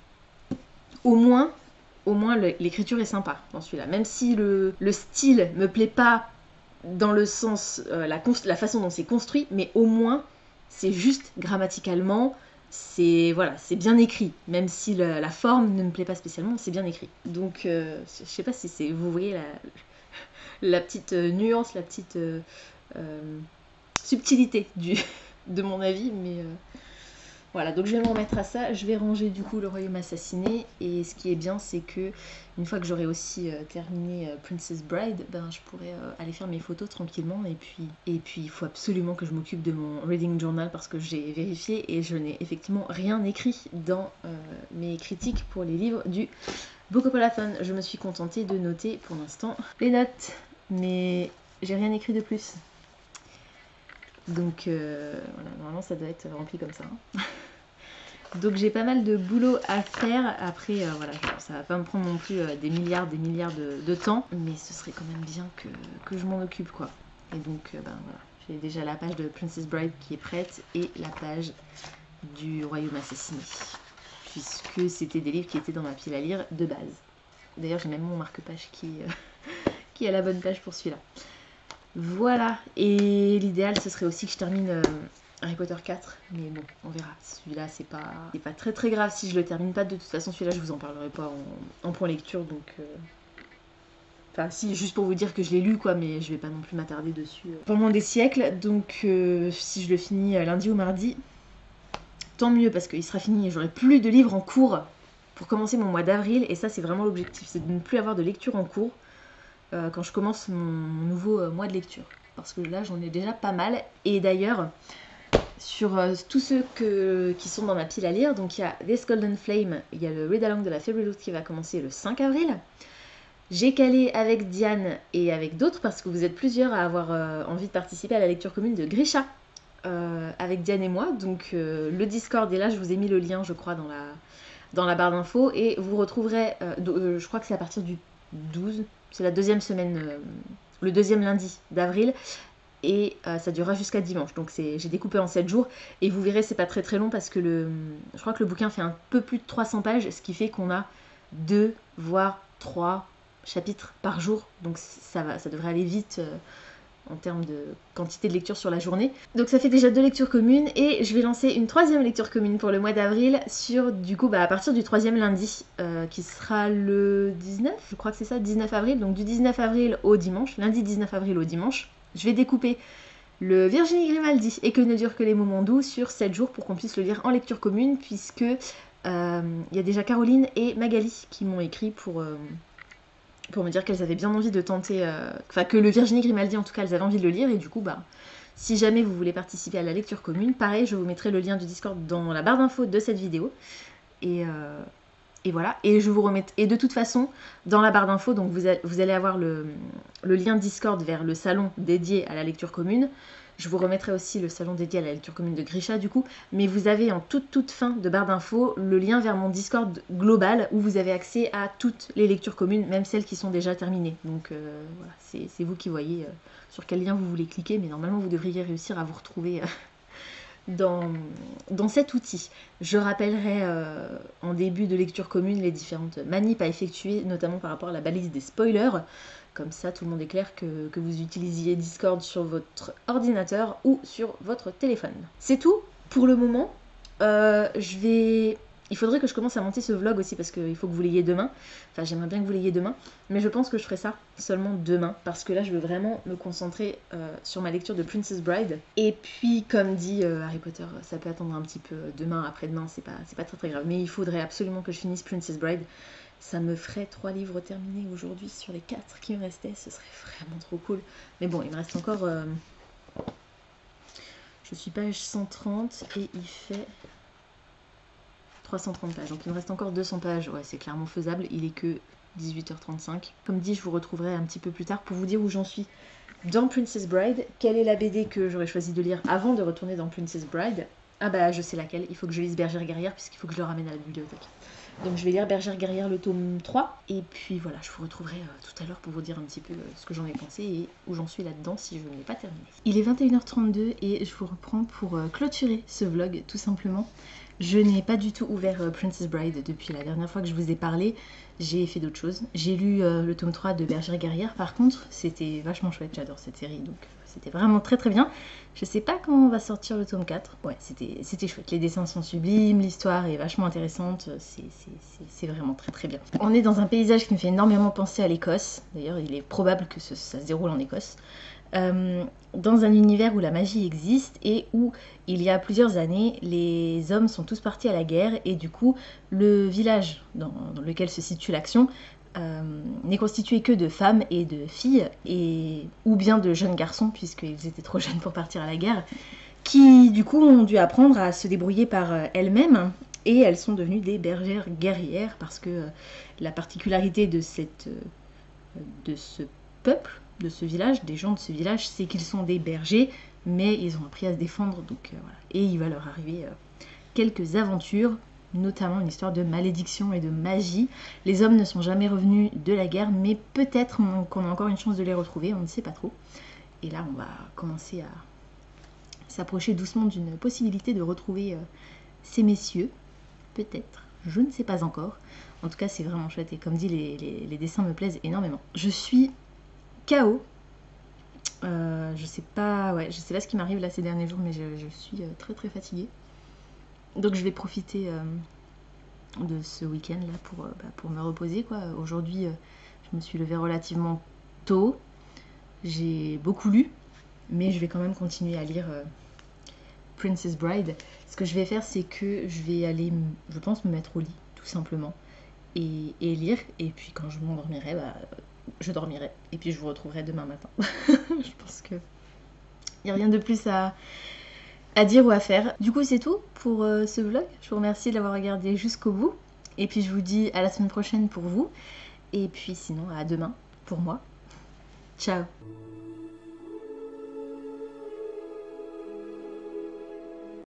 Speaker 1: Au moins, au moins l'écriture est sympa dans celui-là. Même si le, le style me plaît pas dans le sens, euh, la, la façon dont c'est construit, mais au moins c'est juste grammaticalement, c'est voilà, c'est bien écrit. Même si la, la forme ne me plaît pas spécialement, c'est bien écrit. Donc, euh, je sais pas si c'est, vous voyez la, la petite euh, nuance, la petite euh, euh, subtilité du, de mon avis, mais... Euh, Voilà, donc je vais m'en remettre à ça. Je vais ranger du coup Le Royaume assassiné. Et ce qui est bien, c'est que une fois que j'aurai aussi euh, terminé euh, Princess Bride, ben, je pourrai euh, aller faire mes photos tranquillement. Et puis, et puis, il faut absolument que je m'occupe de mon reading journal parce que j'ai vérifié et je n'ai effectivement rien écrit dans euh, mes critiques pour les livres du Bookopalathon. Je me suis contentée de noter pour l'instant les notes, mais j'ai rien écrit de plus. Donc euh, voilà, normalement ça doit être rempli comme ça. Hein. Donc j'ai pas mal de boulot à faire. Après, euh, voilà, ça va pas me prendre non plus euh, des milliards, des milliards de, de temps, mais ce serait quand même bien que, que je m'en occupe, quoi. Et donc, euh, ben voilà, j'ai déjà la page de Princess Bride qui est prête et la page du Royaume assassiné, puisque c'était des livres qui étaient dans ma pile à lire de base. D'ailleurs, j'ai même mon marque-page qui, euh, qui a la bonne page pour celui-là. Voilà, et l'idéal ce serait aussi que je termine euh, Harry Potter quatre, mais bon, on verra. Celui-là, c'est pas, c'est pas très très grave si je le termine pas. De toute façon, celui-là, je vous en parlerai pas en, en point lecture, donc... Euh... Enfin, si, juste pour vous dire que je l'ai lu, quoi, mais je vais pas non plus m'attarder dessus euh, pendant des siècles. Donc, euh, si je le finis euh, lundi ou mardi, tant mieux, parce qu'il sera fini et j'aurai plus de livres en cours pour commencer mon mois d'avril, et ça, c'est vraiment l'objectif, c'est de ne plus avoir de lecture en cours Euh, quand je commence mon, mon nouveau euh, mois de lecture. Parce que là, j'en ai déjà pas mal. Et d'ailleurs, sur euh, tous ceux que, qui sont dans ma pile à lire, donc il y a This Golden Flame, il y a le Read Along de la Fairy Loot qui va commencer le cinq avril. J'ai calé avec Diane et avec d'autres parce que vous êtes plusieurs à avoir euh, envie de participer à la lecture commune de Grisha euh, avec Diane et moi. Donc euh, le Discord est là, je vous ai mis le lien je crois dans la, dans la barre d'infos et vous retrouverez, euh, euh, je crois que c'est à partir du douze, c'est la deuxième semaine, euh, le deuxième lundi d'avril. Et euh, ça durera jusqu'à dimanche, donc j'ai découpé en sept jours et vous verrez c'est pas très très long parce que le, je crois que le bouquin fait un peu plus de trois cents pages, ce qui fait qu'on a deux voire trois chapitres par jour, donc ça, va, ça devrait aller vite euh, en termes de quantité de lecture sur la journée. Donc ça fait déjà deux lectures communes et je vais lancer une troisième lecture commune pour le mois d'avril sur du coup bah, à partir du troisième lundi euh, qui sera le dix-neuf, je crois que c'est ça, dix-neuf avril, donc du dix-neuf avril au dimanche, lundi dix-neuf avril au dimanche. Je vais découper le Virginie Grimaldi et Que ne durent que les moments doux sur sept jours pour qu'on puisse le lire en lecture commune puisque il euh, y a déjà Caroline et Magali qui m'ont écrit pour, euh, pour me dire qu'elles avaient bien envie de tenter, euh, enfin que le Virginie Grimaldi en tout cas elles avaient envie de le lire et du coup bah si jamais vous voulez participer à la lecture commune, pareil je vous mettrai le lien du Discord dans la barre d'infos de cette vidéo et... Euh, Et voilà, et je vous remets, et de toute façon, dans la barre d'infos, donc vous, a, vous allez avoir le, le lien Discord vers le salon dédié à la lecture commune. Je vous remettrai aussi le salon dédié à la lecture commune de Grisha du coup, mais vous avez en toute toute fin de barre d'infos le lien vers mon Discord global où vous avez accès à toutes les lectures communes, même celles qui sont déjà terminées. Donc euh, voilà, c'est vous qui voyez euh, sur quel lien vous voulez cliquer, mais normalement vous devriez réussir à vous retrouver... Euh, Dans, dans cet outil. Je rappellerai euh, en début de lecture commune les différentes manips à effectuer, notamment par rapport à la balise des spoilers. Comme ça, tout le monde est clair que, que vous utilisiez Discord sur votre ordinateur ou sur votre téléphone. C'est tout pour le moment. Euh, je vais... Il faudrait que je commence à monter ce vlog aussi parce qu'il faut que vous l'ayez demain. Enfin, j'aimerais bien que vous l'ayez demain. Mais je pense que je ferai ça seulement demain. Parce que là, je veux vraiment me concentrer euh, sur ma lecture de Princess Bride. Et puis, comme dit euh, Harry Potter, ça peut attendre un petit peu demain, après-demain. C'est pas, c'est pas très très grave. Mais il faudrait absolument que je finisse Princess Bride. Ça me ferait trois livres terminés aujourd'hui sur les quatre qui me restaient. Ce serait vraiment trop cool. Mais bon, il me reste encore... Euh... Je suis page cent trente et il fait... trois cent trente pages, donc il me reste encore deux cents pages, ouais c'est clairement faisable, il est que dix-huit heures trente-cinq. Comme dit, je vous retrouverai un petit peu plus tard pour vous dire où j'en suis dans Princess Bride, quelle est la B D que j'aurais choisi de lire avant de retourner dans Princess Bride. Ah bah je sais laquelle, il faut que je lise Bergère Guerrière puisqu'il faut que je le ramène à la bibliothèque. Donc je vais lire Bergère Guerrière le tome trois, et puis voilà, je vous retrouverai euh, tout à l'heure pour vous dire un petit peu euh, ce que j'en ai pensé et où j'en suis là-dedans si je ne l'ai pas terminé. Il est vingt et une heures trente-deux et je vous reprends pour euh, clôturer ce vlog tout simplement. Je n'ai pas du tout ouvert euh, Princess Bride depuis la dernière fois que je vous ai parlé. J'ai fait d'autres choses. J'ai lu euh, le tome trois de Bergère Guerrière par contre. C'était vachement chouette, j'adore cette série. Donc c'était vraiment très très bien. Je sais pas quand on va sortir le tome quatre. Ouais, c'était chouette. Les dessins sont sublimes, l'histoire est vachement intéressante. C'est vraiment très très bien. On est dans un paysage qui me fait énormément penser à l'Écosse. D'ailleurs, il est probable que ce, ça se déroule en Écosse. Euh, dans un univers où la magie existe et où il y a plusieurs années les hommes sont tous partis à la guerre et du coup le village dans, dans lequel se situe l'action euh, n'est constitué que de femmes et de filles et, ou bien de jeunes garçons puisqu'ils étaient trop jeunes pour partir à la guerre qui du coup ont dû apprendre à se débrouiller par elles-mêmes et elles sont devenues des bergères guerrières parce que euh, la particularité de, cette, euh, de ce peuple de ce village, des gens de ce village, c'est qu'ils sont des bergers, mais ils ont appris à se défendre, donc euh, voilà. Et il va leur arriver euh, quelques aventures, notamment une histoire de malédiction et de magie. Les hommes ne sont jamais revenus de la guerre, mais peut-être qu'on a encore une chance de les retrouver, on ne sait pas trop. Et là, on va commencer à s'approcher doucement d'une possibilité de retrouver euh, ces messieurs, peut-être, je ne sais pas encore. En tout cas, c'est vraiment chouette, et comme dit, les, les, les dessins me plaisent énormément. Je suis K O. Euh, je sais pas, ouais, je sais pas ce qui m'arrive là ces derniers jours, mais je, je suis très très fatiguée. Donc je vais profiter euh, de ce week-end là pour, euh, bah, pour me reposer quoi. Aujourd'hui, euh, je me suis levée relativement tôt. J'ai beaucoup lu, mais je vais quand même continuer à lire euh, Princess Bride. Ce que je vais faire, c'est que je vais aller, je pense, me mettre au lit, tout simplement, et, et lire. Et puis quand je m'endormirai, bah, je dormirai. Et puis je vous retrouverai demain matin. Je pense que il n'y a rien de plus à, à dire ou à faire. Du coup, c'est tout pour euh, ce vlog. Je vous remercie de l'avoir regardé jusqu'au bout. Et puis je vous dis à la semaine prochaine pour vous. Et puis sinon, à demain pour moi. Ciao.